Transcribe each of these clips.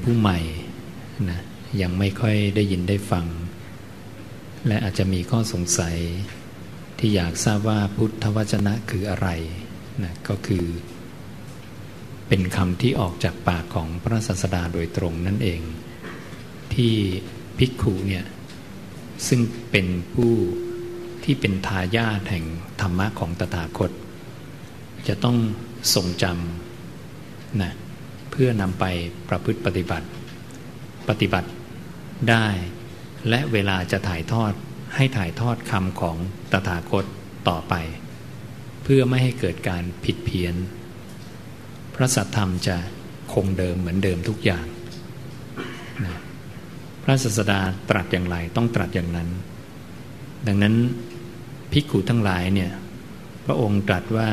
ผู้ใหม่นะยังไม่ค่อยได้ยินได้ฟังและอาจจะมีข้อสงสัยที่อยากทราบว่าพุทธวจนะคืออะไรนะก็คือเป็นคำที่ออกจากปากของพระศาสดาโดยตรงนั่นเองที่ภิกขุเนี่ยซึ่งเป็นผู้ที่เป็นทายาทแห่งธรรมะของตถาคตจะต้องทรงจำนะเพื่อนำไปประพฤติปฏิบัติได้และเวลาจะถ่ายทอดให้ถ่ายทอดคำของตถาคตต่อไปเพื่อไม่ให้เกิดการผิดเพี้ยนพระสัทธรรมจะคงเดิมเหมือนเดิมทุกอย่างนะพระศาสดาตรัสอย่างไรต้องตรัสอย่างนั้นดังนั้นภิกขุทั้งหลายเนี่ยพระองค์ตรัสว่า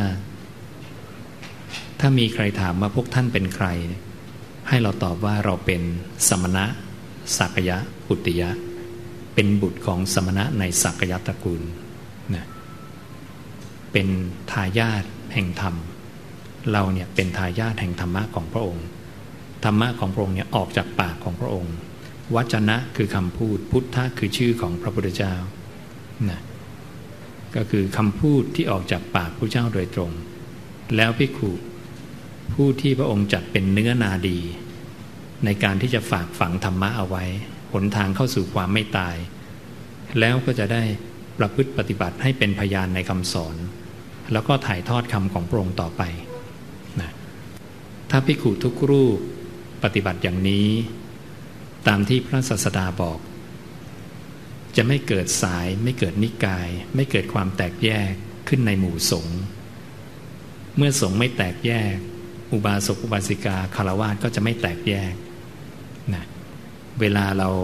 ถ้ามีใครถามว่าพวกท่านเป็นใครให้เราตอบว่าเราเป็นสมณะสักยะปุตติยะเป็นบุตรของสมณะในสักยะตระกูลนะเป็นทายาทแห่งธรรมเราเนี่ยเป็นทายาทแห่งธรรมะของพระองค์ธรรมะของพระองค์เนี่ยออกจากปากของพระองค์วจนะคือคำพูดพุทธะคือชื่อของพระพุทธเจ้านะก็คือคำพูดที่ออกจากปากพระเจ้าโดยตรงแล้วภิกขุผู้ที่พระองค์จัดเป็นเนื้อนาดีในการที่จะฝากฝังธรรมะเอาไว้หนทางเข้าสู่ความไม่ตายแล้วก็จะได้ประพฤติปฏิบัติให้เป็นพยานในคำสอนแล้วก็ถ่ายทอดคำของพระองค์ต่อไปนะถ้าภิกขุทุกรูปปฏิบัติอย่างนี้ตามที่พระศาสดาบอกจะไม่เกิดสายไม่เกิดนิกายไม่เกิดความแตกแยกขึ้นในหมู่สงฆ์เมื่อสงฆ์ไม่แตกแยกอุบาสกอุบาสิกาฆราวาสก็จะไม่แตกแยกนะเวลาเรา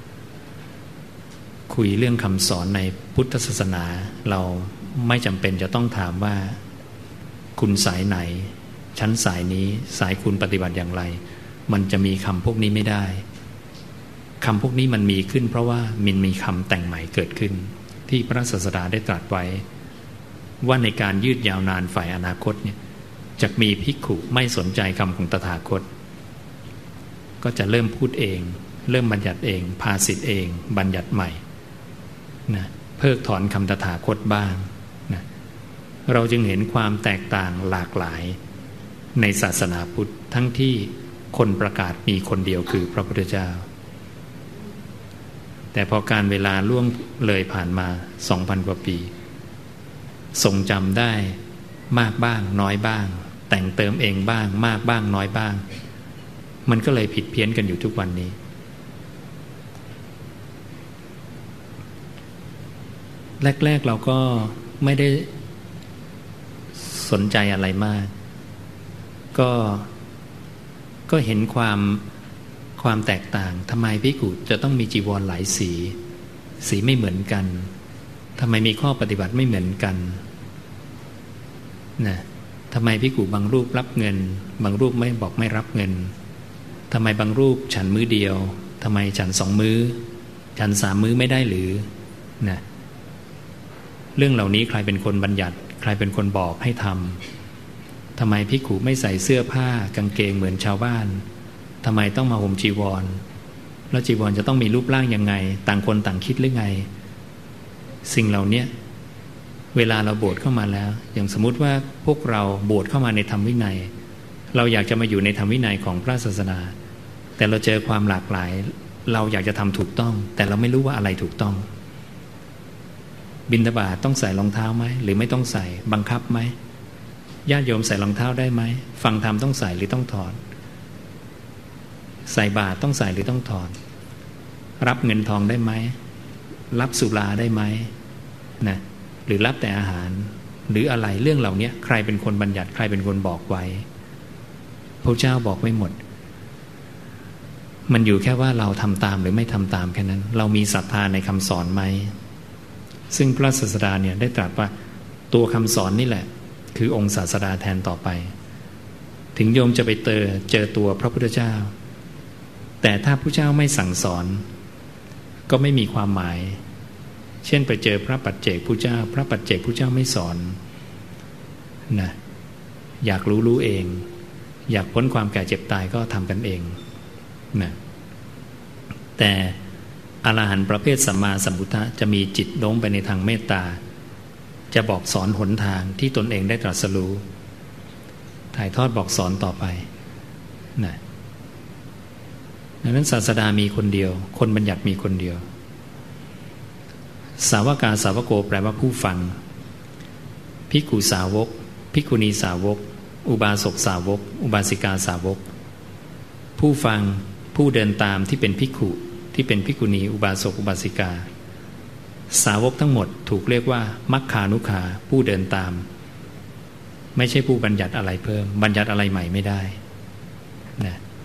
คุยเรื่องคำสอนในพุทธศาสนาเราไม่จำเป็นจะต้องถามว่าคุณสายไหนชั้นสายนี้สายคุณปฏิบัติอย่างไรมันจะมีคำพวกนี้ไม่ได้คำพวกนี้มันมีขึ้นเพราะว่ามันมีคำแต่งใหม่เกิดขึ้นที่พระศาสดาได้ตรัสไว้ว่าในการยืดยาวนานฝ่ายอนาคตเนี่ยจะมีภิกขุไม่สนใจคำของตถาคตก็จะเริ่มพูดเองเริ่มบัญญัติเองภาษิตเองบัญญัติใหม่นะเพิกถอนคำตถาคตบ้างนะเราจึงเห็นความแตกต่างหลากหลายในศาสนาพุทธทั้งที่คนประกาศมีคนเดียวคือพระพุทธเจ้าแต่พอการเวลาล่วงเลยผ่านมา 2,000 กว่าปีทรงจำได้มากบ้างน้อยบ้างแต่งเติมเองบ้างมากบ้างน้อยบ้างมันก็เลยผิดเพี้ยนกันอยู่ทุกวันนี้แรกๆเราก็ไม่ได้สนใจอะไรมากก็เห็นความแตกต่างทำไมภิกขุจะต้องมีจีวรหลายสีไม่เหมือนกันทำไมมีข้อปฏิบัติไม่เหมือนกันนะทำไมภิกขุบางรูปรับเงินบางรูปไม่บอกไม่รับเงินทำไมบางรูปฉันมื้อเดียวทำไมฉัน2 มื้อฉัน3 มื้อไม่ได้หรือนะเรื่องเหล่านี้ใครเป็นคนบัญญัติใครเป็นคนบอกให้ทำทำไมภิกขุไม่ใส่เสื้อผ้ากางเกงเหมือนชาวบ้านทำไมต้องมาห่มจีวรแล้วจีวรจะต้องมีรูปร่างยังไงต่างคนต่างคิดหรือไงสิ่งเหล่านี้เวลาเราบวชเข้ามาแล้วอย่างสมมุติว่าพวกเราบวชเข้ามาในธรรมวินัยเราอยากจะมาอยู่ในธรรมวินัยของพระศาสนาแต่เราเจอความหลากหลายเราอยากจะทำถูกต้องแต่เราไม่รู้ว่าอะไรถูกต้องบิณฑบาตต้องใส่รองเท้าไหมหรือไม่ต้องใส่บังคับไหมญาติโยมใส่รองเท้าได้ไหมฟังธรรมต้องใส่หรือต้องถอดใส่บาตรต้องใส่หรือต้องถอดรับเงินทองได้ไหมรับสุราได้ไหมนะหรือรับแต่อาหารหรืออะไรเรื่องเหล่านี้ใครเป็นคนบัญญัติใครเป็นคนบอกไว้พระเจ้าบอกไว้หมดมันอยู่แค่ว่าเราทำตามหรือไม่ทำตามแค่นั้นเรามีศรัทธาในคำสอนไหมซึ่งพระศาสดาเนี่ยได้ตรัสว่าตัวคำสอนนี่แหละคือองค์ศาสดาแทนต่อไปถึงโยมจะไปเจอตัวพระพุทธเจ้าแต่ถ้าพระเจ้าไม่สั่งสอนก็ไม่มีความหมายเช่นไปเจอพระปัจเจกพุทธเจ้าพระปัจเจกพุทธเจ้าไม่สอนนะอยากรู้เองอยากพ้นความแก่เจ็บตายก็ทำกันเองนะแต่อรหันต์ประเภทสัมมาสัมพุทธะจะมีจิตโน้มไปในทางเมตตาจะบอกสอนหนทางที่ตนเองได้ตรัสรู้ถ่ายทอดบอกสอนต่อไปนะดังนั้นศาสดามีคนเดียวคนบัญญัติมีคนเดียวสาวกาสาวโกแปลว่าผู้ฟังภิกขุสาวกภิกขุณีสาวกอุบาสกสาวกอุบาสิกาสาวกผู้ฟังผู้เดินตามที่เป็นภิกขุที่เป็นภิกขุณีอุบาสกอุบาสิกาสาวกทั้งหมดถูกเรียกว่ามัคคานุขาผู้เดินตามไม่ใช่ผู้บัญญัติอะไรเพิ่มบัญญัติอะไรใหม่ไม่ได้นะ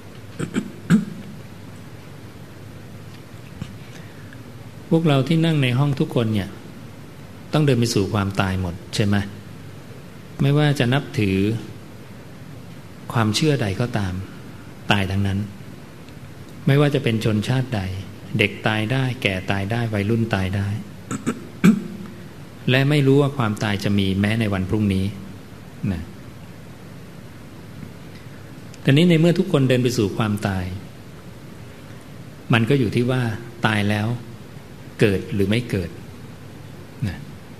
พวกเราที่นั่งในห้องทุกคนเนี่ยต้องเดินไปสู่ความตายหมดใช่ไหมไม่ว่าจะนับถือความเชื่อใดก็ตามตายทั้งนั้นไม่ว่าจะเป็นชนชาติใดเด็กตายได้แก่ตายได้วัยรุ่นตายได้ และไม่รู้ว่าความตายจะมีแม้ในวันพรุ่งนี้นะแต่นี้ในเมื่อทุกคนเดินไปสู่ความตายมันก็อยู่ที่ว่าตายแล้วเกิดหรือไม่เกิดนะ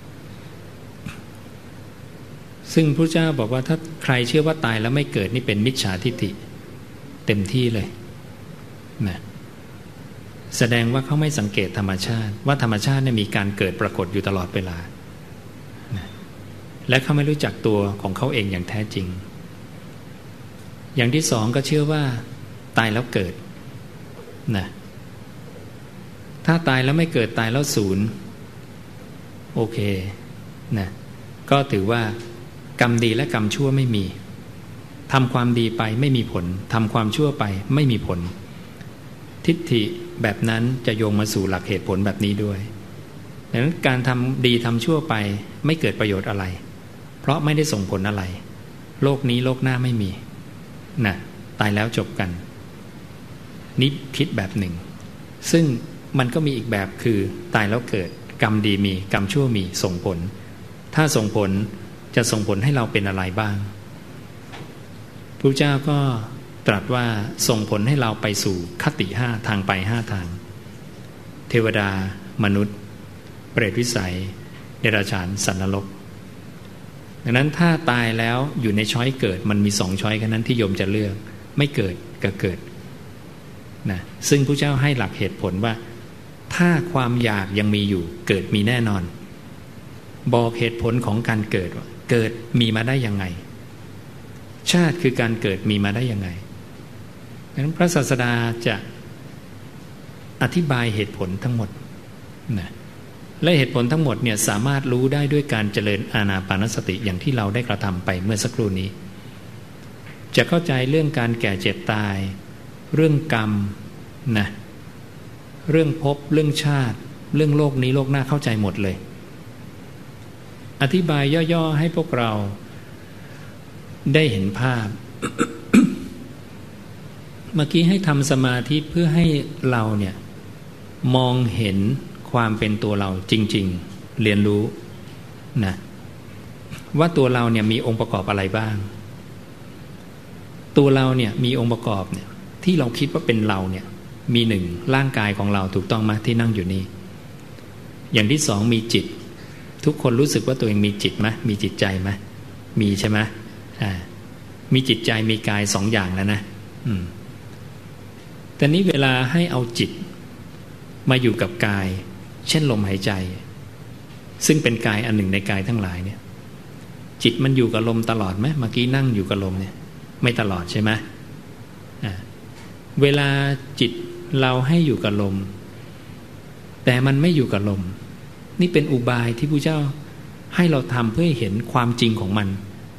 ซึ่งพระเจ้าบอกว่าถ้าใครเชื่อว่าตายแล้วไม่เกิดนี่เป็นมิจฉาทิฏฐิเต็มที่เลยนะแสดงว่าเขาไม่สังเกตธรรมชาติว่าธรรมชาติเนี่ยมีการเกิดปรากฏอยู่ตลอดเวลานะและเขาไม่รู้จักตัวของเขาเองอย่างแท้จริงอย่างที่สองก็เชื่อว่าตายแล้วเกิดนะถ้าตายแล้วไม่เกิดตายแล้วศูนย์โอเคนะก็ถือว่ากรรมดีและกรรมชั่วไม่มีทำความดีไปไม่มีผลทำความชั่วไปไม่มีผลทิฏฐิแบบนั้นจะโยงมาสู่หลักเหตุผลแบบนี้ด้วยดังนั้นการทำดีทำชั่วไปไม่เกิดประโยชน์อะไรเพราะไม่ได้ส่งผลอะไรโลกนี้โลกหน้าไม่มีนะตายแล้วจบกันนี่คิดแบบหนึ่งซึ่งมันก็มีอีกแบบคือตายแล้วเกิดกรรมดีมีกรรมชั่วมีส่งผลถ้าส่งผลจะส่งผลให้เราเป็นอะไรบ้างพระเจ้าก็ตรัสว่าส่งผลให้เราไปสู่คติห้าทางไปห้าทางเทวดามนุษย์เปรตวิสัยเดรัจฉานสัตว์นรกดังนั้นถ้าตายแล้วอยู่ในช้อยเกิดมันมีสองช้อยแค่นั้นที่โยมจะเลือกไม่เกิดกับเกิดนะซึ่งพระเจ้าให้หลักเหตุผลว่าถ้าความอยากยังมีอยู่เกิดมีแน่นอนบอกเหตุผลของการเกิดว่าเกิดมีมาได้ยังไงชาติคือการเกิดมีมาได้ยังไงดังนั้นพระศาสดาจะอธิบายเหตุผลทั้งหมดนะและเหตุผลทั้งหมดเนี่ยสามารถรู้ได้ด้วยการเจริญอานาปานสติอย่างที่เราได้กระทำไปเมื่อสักครู่นี้จะเข้าใจเรื่องการแก่เจ็บตายเรื่องกรรมนะเรื่องภพเรื่องชาติเรื่องโลกนี้โลกหน้าเข้าใจหมดเลยอธิบายย่อๆให้พวกเราได้เห็นภาพ เมื่อกี้ให้ทำสมาธิเพื่อให้เราเนี่ยมองเห็นความเป็นตัวเราจริงๆเรียนรู้นะว่าตัวเราเนี่ยมีองค์ประกอบอะไรบ้างตัวเราเนี่ยมีองค์ประกอบเนี่ยที่เราคิดว่าเป็นเราเนี่ยมีหนึ่งร่างกายของเราถูกต้องไหมที่นั่งอยู่นี่อย่างที่สองมีจิตทุกคนรู้สึกว่าตัวเองมีจิตไหมมีจิตใจไหมมีใช่ไหมมีจิตใจมีกายสองอย่างแล้วนะแต่นี้เวลาให้เอาจิตมาอยู่กับกายเช่นลมหายใจซึ่งเป็นกายอันหนึ่งในกายทั้งหลายเนี่ยจิตมันอยู่กับลมตลอดไหมเมื่อกี้นั่งอยู่กับลมเนี่ยไม่ตลอดใช่ไหมเวลาจิตเราให้อยู่กับลมแต่มันไม่อยู่กับลมนี่เป็นอุบายที่พระเจ้าให้เราทำเพื่อเห็นความจริงของมัน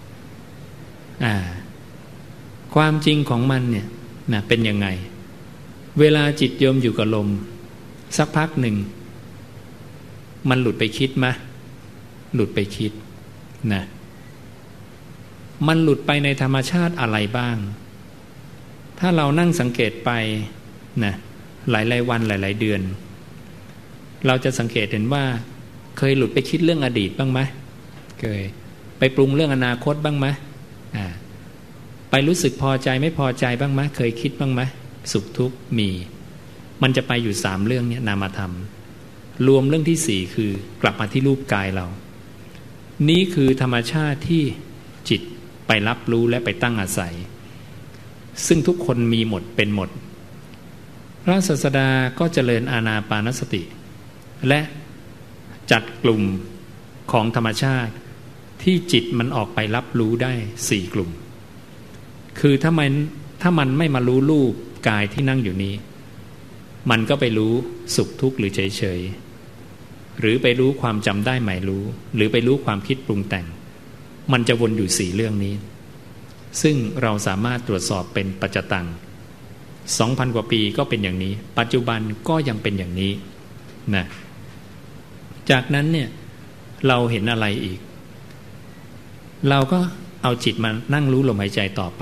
ความจริงของมันเนี่ยนะเป็นยังไงเวลาจิตโยมอยู่กับลมสักพักหนึ่งมันหลุดไปคิดไหมหลุดไปคิดนะมันหลุดไปในธรรมชาติอะไรบ้างถ้าเรานั่งสังเกตไปนะหลายๆวันหลายๆเดือนเราจะสังเกตเห็นว่าเคยหลุดไปคิดเรื่องอดีตบ้างไหมเคยไปปรุงเรื่องอนาคตบ้างไหมไปรู้สึกพอใจไม่พอใจบ้างไหมเคยคิดบ้างไหมสุขทุกข์มีมันจะไปอยู่3เรื่องนี้นามธรรมรวมเรื่องที่4คือกลับมาที่รูปกายเรานี้คือธรรมชาติที่จิตไปรับรู้และไปตั้งอาศัยซึ่งทุกคนมีหมดเป็นหมดพระศาสดาก็เจริญอานาปานสติและจัดกลุ่มของธรรมชาติที่จิตมันออกไปรับรู้ได้4กลุ่มคือถ้ามันไม่มารู้รูปกายที่นั่งอยู่นี้มันก็ไปรู้สุขทุกข์หรือเฉยๆหรือไปรู้ความจำได้หมายรู้หรือไปรู้ความคิดปรุงแต่งมันจะวนอยู่4เรื่องนี้ซึ่งเราสามารถตรวจสอบเป็นปัจจตัง 2,000 กว่าปีก็เป็นอย่างนี้ปัจจุบันก็ยังเป็นอย่างนี้นะจากนั้นเนี่ยเราเห็นอะไรอีกเราก็เอาจิตมานั่งรู้ลมหายใจต่อไป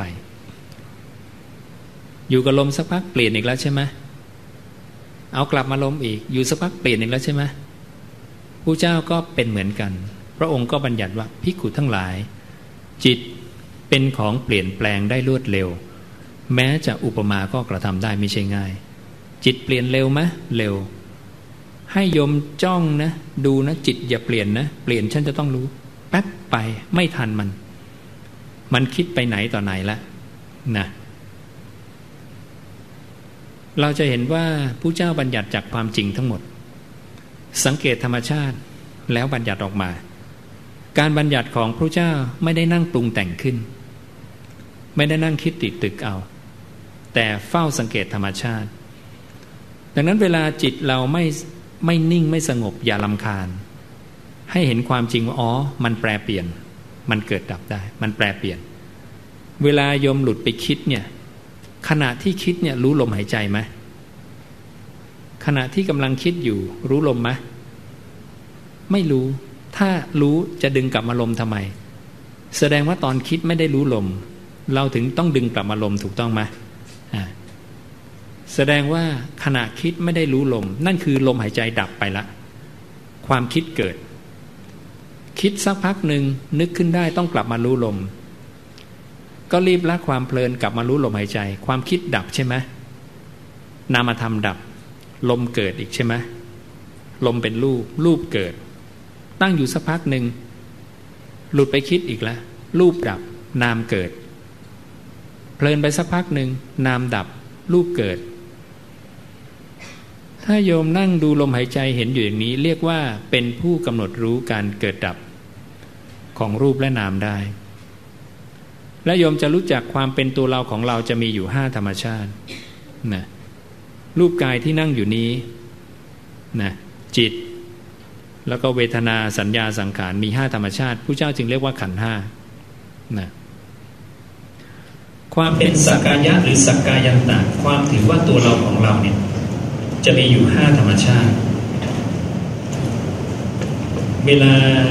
อยู่กับลมสักพักเปลี่ยนอีกแล้วใช่ไหมเอากลับมาลมอีกอยู่สักพักเปลี่ยนอีกแล้วใช่ไหมพระเจ้าก็เป็นเหมือนกันพระองค์ก็บัญญัติว่าภิกขุทั้งหลายจิตเป็นของเปลี่ยนแปลงได้รวดเร็วแม้จะอุปมาก็กระทำได้ไม่ใช่ง่ายจิตเปลี่ยนเร็วไหมเร็วให้โยมจ้องนะดูนะจิตอย่าเปลี่ยนนะเปลี่ยนฉันจะต้องรู้แป๊บไปไม่ทันมันคิดไปไหนต่อไหนละนะเราจะเห็นว่าผู้เจ้าบัญญัติจากความจริงทั้งหมดสังเกตธรรมชาติแล้วบัญญัติออกมาการบัญญัติของพระเจ้าไม่ได้นั่งปรุงแต่งขึ้นไม่ได้นั่งคิดติดตึกเอาแต่เฝ้าสังเกตธรรมชาติดังนั้นเวลาจิตเราไม่นิ่งไม่สงบอย่ารำคาญให้เห็นความจริงว่าอ๋อมันแปรเปลี่ยนมันเกิดดับได้มันแปรเปลี่ยนเวลาโยมหลุดไปคิดเนี่ยขณะที่คิดเนี่ยรู้ลมหายใจไหมขณะที่กำลังคิดอยู่รู้ลมไหมไม่รู้ถ้ารู้จะดึงกลับมาลมทำไมแสดงว่าตอนคิดไม่ได้รู้ลมเราถึงต้องดึงกลับมาลมถูกต้องไหมแสดงว่าขณะคิดไม่ได้รู้ลมนั่นคือลมหายใจดับไปละความคิดเกิดคิดสักพักหนึ่งนึกขึ้นได้ต้องกลับมารู้ลมก็รีบละความเพลินกลับมารู้ลมหายใจความคิดดับใช่ไหมนามธรรมดับลมเกิดอีกใช่ไหมลมเป็นรูปเกิดตั้งอยู่สักพักหนึ่งหลุดไปคิดอีกแล้วรูปดับนามเกิดเพลินไปสักพักหนึ่งนามดับรูปเกิดถ้าโยมนั่งดูลมหายใจเห็นอยู่อย่างนี้เรียกว่าเป็นผู้กำหนดรู้การเกิดดับของรูปและนามได้และโยมจะรู้จักความเป็นตัวเราของเราจะมีอยู่5ธรรมชาตินะรูปกายที่นั่งอยู่นี้นะจิตแล้วก็เวทนาสัญญาสังขารมี5ธรรมชาติผู้เจ้าจึงเรียกว่าขันธ์5นะความเป็นสักกายะหรือสักกายันตะความถือว่าตัวเราของเราเนี่ยจะมีอยู่5ธรรมชาติเวลา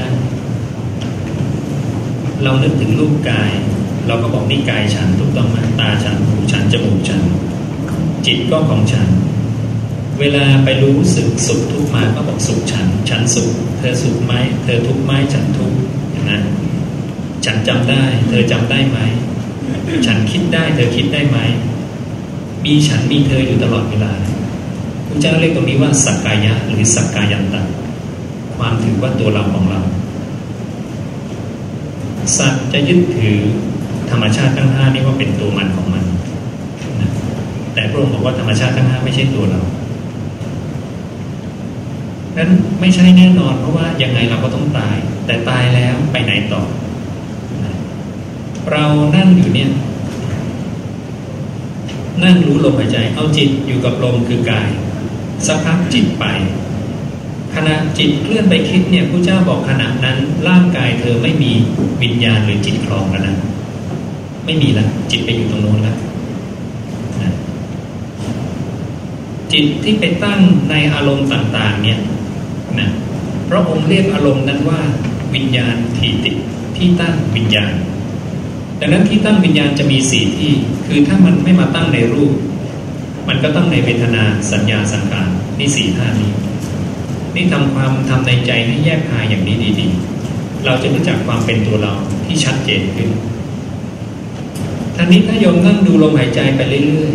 เรานึกถึงรูปกายเราก็บอกนี่กายฉันถูกต้องไหมตาฉันหูฉันจมูกฉันจิตก็ของฉันเวลาไปรู้สึกสุขทุกข์มาก็บอกสุขฉันสุขเธอสุขไหมเธอทุกข์ไหมฉันทุกข์อย่างนั้นฉันจำได้เธอจำได้ไหมฉันคิดได้เธอคิดได้ไหมมีฉันมีเธออยู่ตลอดเวลาพระเจ้าเรียกตรงนี้ว่าสักกายะหรือสักกายันตะความถือว่าตัวเราของเราสัตว์จะยึดถือธรรมชาติทั้ง5นี้ว่าเป็นตัวมันของมันนะแต่พระองค์บอกว่าธรรมชาติทั้ง5ไม่ใช่ตัวเรานั้นไม่ใช่แน่นอนเพราะว่ายังไงเราก็ต้องตายแต่ตายแล้วไปไหนต่อเรานั่งอยู่เนี่ยนั่งรู้ลมหายใจเอาจิตอยู่กับลมคือกายสักพักจิตไปขณะจิตเคลื่อนไปคิดเนี่ยพระเจ้าบอกขณะนั้นร่างกายเธอไม่มีวิญญาณหรือจิตครองแล้วนะไม่มีแล้วจิตไปอยู่ตรงโน้นแล้วจิตที่ไปตั้งในอารมณ์ต่างๆเนี่ยนะพระองค์เรียกอารมณ์นั้นว่าวิญญาณทีติที่ตั้งวิญญาณดังนั้นที่ตั้งวิญญาณจะมี4ที่คือถ้ามันไม่มาตั้งในรูปมันก็ตั้งในเวทนาสัญญาสังขารนี่4 ท่านี้นี่ทำในใจให้แยกคายอย่างนี้ดีๆเราจะรู้จักความเป็นตัวเราที่ชัดเจนขึ้นท่านี้ถ้าโยมนั่งดูลมหายใจไปเรื่อยๆ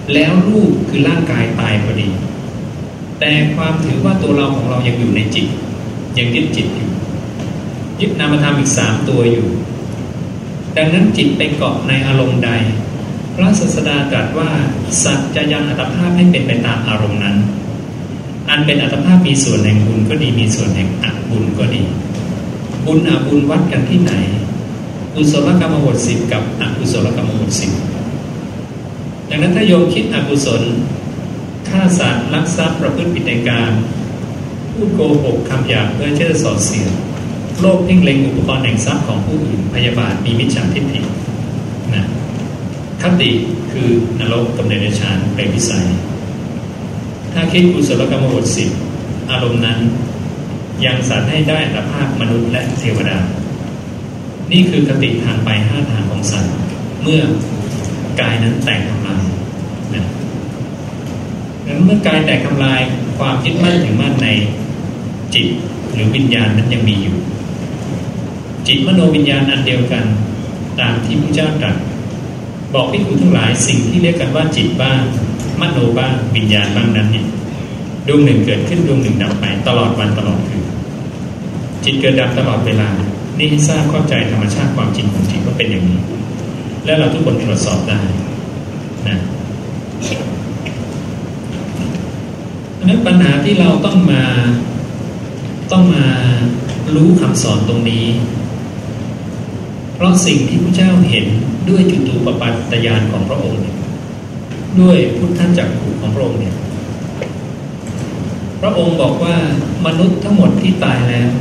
แล้วรูปคือร่างกายตายพอดีแต่ความถือว่าตัวเราของเรายังอยู่ในจิตยังยึดจิตอยู่ยึดนามธรรมอีก3ตัวอยู่ดังนั้นจิตไปเกาะในอารมณ์ใดพระศาสดาตรัสว่าสัตว์จะยังอัตภาพให้เป็นไปตามอารมณ์นั้นอันเป็นอัตภาพมีส่วนแห่งบุญก็ดีมีส่วนแห่งอบุญก็ดีบุญอบุญวัดกันที่ไหนกุศลกรรมบท10กับอกุศลกรรมบท10ดังนั้นถ้าโยมคิดอกุศลฆ่าสัตว์ลักทรัพย์ประพฤติผิดในการพูดโกหกคำหยาบเพื่อเชื่อส่อเสียดโลภเพ่งเล็งอุปกรณ์แห่งทรัพย์ของผู้อื่นพยาบาทมีมิจฉาทิฏฐินะคติคือนรกกำเนิดเดรัจฉานเปรตวิสัยถ้าคิดกุศลกรรมบท10อารมณ์นั้นยังสัตว์ให้ได้อัตภาพมนุษย์และเทวดานี่คือคติทางไป5ทางของสัตว์เมื่อกายนั้นแตกทำลายนะเมื่อกายแตกทำลายความยึดมั่นถือมั่นในจิตหรือวิญญาณนั้นยังมีอยู่จิตมโนวิญญาณอันเดียวกันตามที่พระเจ้าตรัสบอกภิกษุทั้งหลายสิ่งที่เรียกกันว่าจิตบ้างมโนบ้างวิญญาณบ้างนั้นเนี่ยดวงหนึ่งเกิดขึ้นดวงหนึ่งดับไปตลอดวันตลอดคืนจิตเกิดดับตลอดเวลานี่ให้ทราบเข้าใจธรรมชาติความจริงของจิตว่าเป็นอย่างนี้และเราทุกคนตรวจสอบได้นะอันนั้นปัญหาที่เราต้องมารู้คำสอนตรงนี้เพราะสิ่งที่พระเจ้าเห็นด้วยจุตูปปัตตญาณของพระองค์ด้วยพุทธจักขุของพระองค์เนี่ยพระองค์บอกว่ามนุษย์ทั้งหมดที่ตายแล้ว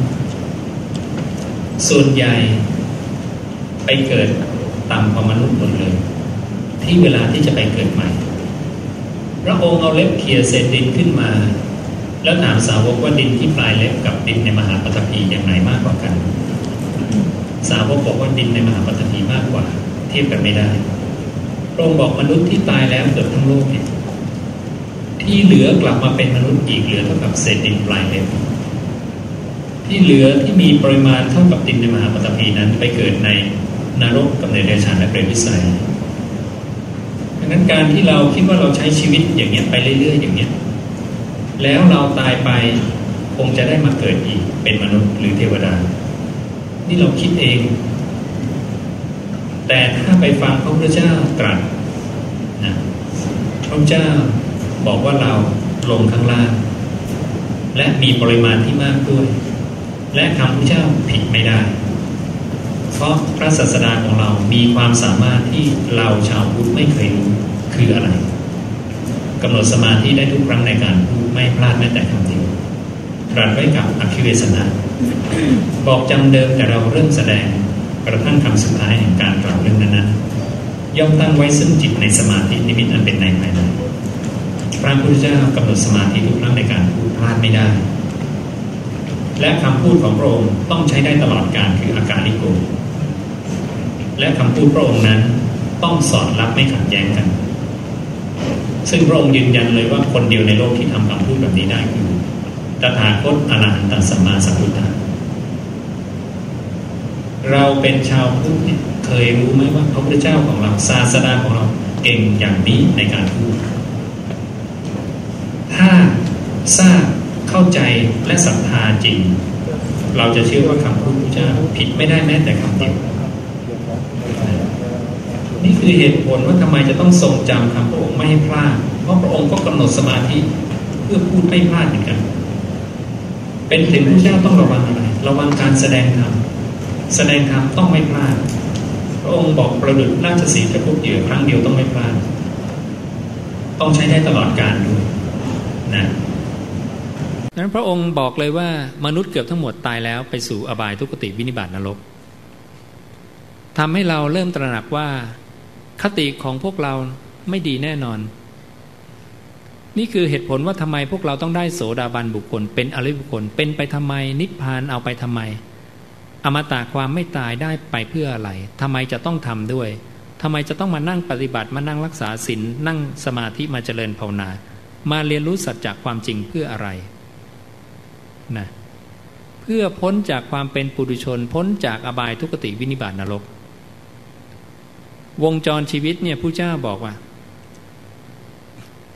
ส่วนใหญ่ไปเกิดต่ำกว่ามนุษย์หมดเลยที่เวลาที่จะไปเกิดใหม่พระองค์เอาเล็บเขี่ยเศษดินขึ้นมาแล้วถามสาวกว่าดินที่ปลายเล็บกับดินในมหาปฐพีอย่างไหนมากกว่ากันสาวกบอกว่าดินในมหาปฐพีมากกว่าเทียบกันไม่ได้พระองค์บอกมนุษย์ที่ตายแล้วเกือบทั้งโลกเนี่ยที่เหลือกลับมาเป็นมนุษย์อีกเหลือเท่ากับเศษดินปลายเล็บที่เหลือที่มีปริมาณเท่ากับดินในมหาปฐพีนั้นไปเกิดในนรกกำเนิดเดรัจฉานและเปรตวิสัยดังนั้นการที่เราคิดว่าเราใช้ชีวิตอย่างเงี้ยไปเรื่อยๆอย่างเงี้ยแล้วเราตายไปคงจะได้มาเกิดอีกเป็นมนุษย์หรือเทวดานี่เราคิดเองแต่ถ้าไปฟังพระพุทธเจ้าตรัสนะพระพุทธเจ้าบอกว่าเราลงข้างล่างและมีปริมาณที่มากด้วยและคำพระพุทธเจ้าผิดไม่ได้เพราะพระศาสดาของเรามีความสามารถที่เราชาวพุทธไม่เคยรู้คืออะไรกำหนดสมาธิได้ทุกครั้งในการพูดไม่พลาดแม้แต่คำเดียวตรัสไว้กับอภิเวสนะบอกจำเดิมแต่เราเริ่มแสดงกระทั่งคำสุดท้ายแห่งการกล่าวเรื่องนั้นย่อมตั้งไว้ซึ่งจิตในสมาธินิมิตอันเป็นในภายในพระพุทธเจ้ากำหนดสมาธิทุกครั้งในการพูดพลาดไม่ได้และคำพูดของพระองค์ต้องใช้ได้ตลอดกาลคืออากาลิโกและคำพูดพระองค์นั้นต้องสอดรับไม่ขัดแย้งกันซึ่งพระองค์ยืนยันเลยว่าคนเดียวในโลกที่ทำคำพูดแบบนี้ได้คือตถาคตอรหันตสัมมาสัมพุทธะเราเป็นชาวพุทธเนี่ยเคยรู้ไหมว่าพระพุทธเจ้าของเราศาสดาของเราเก่งอย่างนี้ในการพูดถ้าทราบเข้าใจและศรัทธาจริงเราจะเชื่อว่าคำพูดพระเจ้าผิดไม่ได้แม้แต่คำเดียวนี่คือเหตุผลว่าทำไมจะต้องทรงจำคำพระองค์ไม่ให้พลาดเพราะพระองค์ก็กำหนดสมาธิเพื่อพูดไม่พลาดเหมือนกันเป็นถึงพระเจ้าต้องระวังอะไรระวังการแสดงธรรมต้องไม่พลาดพระองค์บอกประดุจราชสีห์จะพุกเหยื่อครั้งเดียวต้องไม่พลาดต้องใช้ได้ตลอดกาลด้วยนะนั้นพระองค์บอกเลยว่ามนุษย์เกือบทั้งหมดตายแล้วไปสู่อบายทุกขติวินิบาตนรกทำให้เราเริ่มตระหนักว่าคติของพวกเราไม่ดีแน่นอนนี่คือเหตุผลว่าทำไมพวกเราต้องได้โสดาบันบุคคลเป็นอริยบุคคลเป็นไปทำไมนิพพานเอาไปทำไมอมตะความไม่ตายได้ไปเพื่ออะไรทำไมจะต้องทำด้วยทำไมจะต้องมานั่งปฏิบัติมานั่งรักษาศีลนั่งสมาธิมาเจริญภาวนามาเรียนรู้สัจจะความจริงเพื่ออะไรนะเพื่อพ้นจากความเป็นปุถุชนพ้นจากอบายทุกขติวินิบาตนรกวงจรชีวิตเนี่ยผู้เจ้าบอกว่า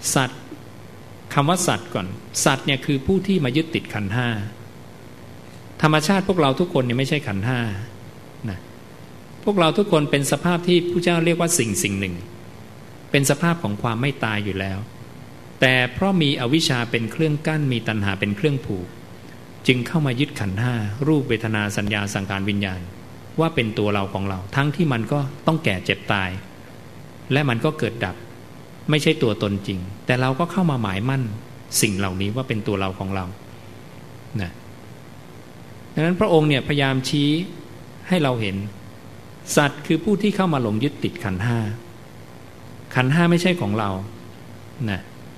สัตว์คำว่าสัตว์ก่อนสัตว์เนี่ยคือผู้ที่มายึดติดขันธ์ห้าธรรมชาติพวกเราทุกคนเนี่ยไม่ใช่ขันธ์ห้านะพวกเราทุกคนเป็นสภาพที่พระเจ้าเรียกว่าสิ่งหนึ่งเป็นสภาพของความไม่ตายอยู่แล้วแต่เพราะมีอวิชชาเป็นเครื่องกั้นมีตัณหาเป็นเครื่องผูกจึงเข้ามายึดขันธ์ห้ารูปเวทนาสัญญาสังขารวิญญาณว่าเป็นตัวเราของเราทั้งที่มันก็ต้องแก่เจ็บตายและมันก็เกิดดับไม่ใช่ตัวตนจริงแต่เราก็เข้ามาหมายมั่นสิ่งเหล่านี้ว่าเป็นตัวเราของเรานะดังนั้นพระองค์เนี่ยพยายามชี้ให้เราเห็นสัตว์คือผู้ที่เข้ามาหลงยึดติดขันธ์ห้าขันธ์ห้าไม่ใช่ของเรานะ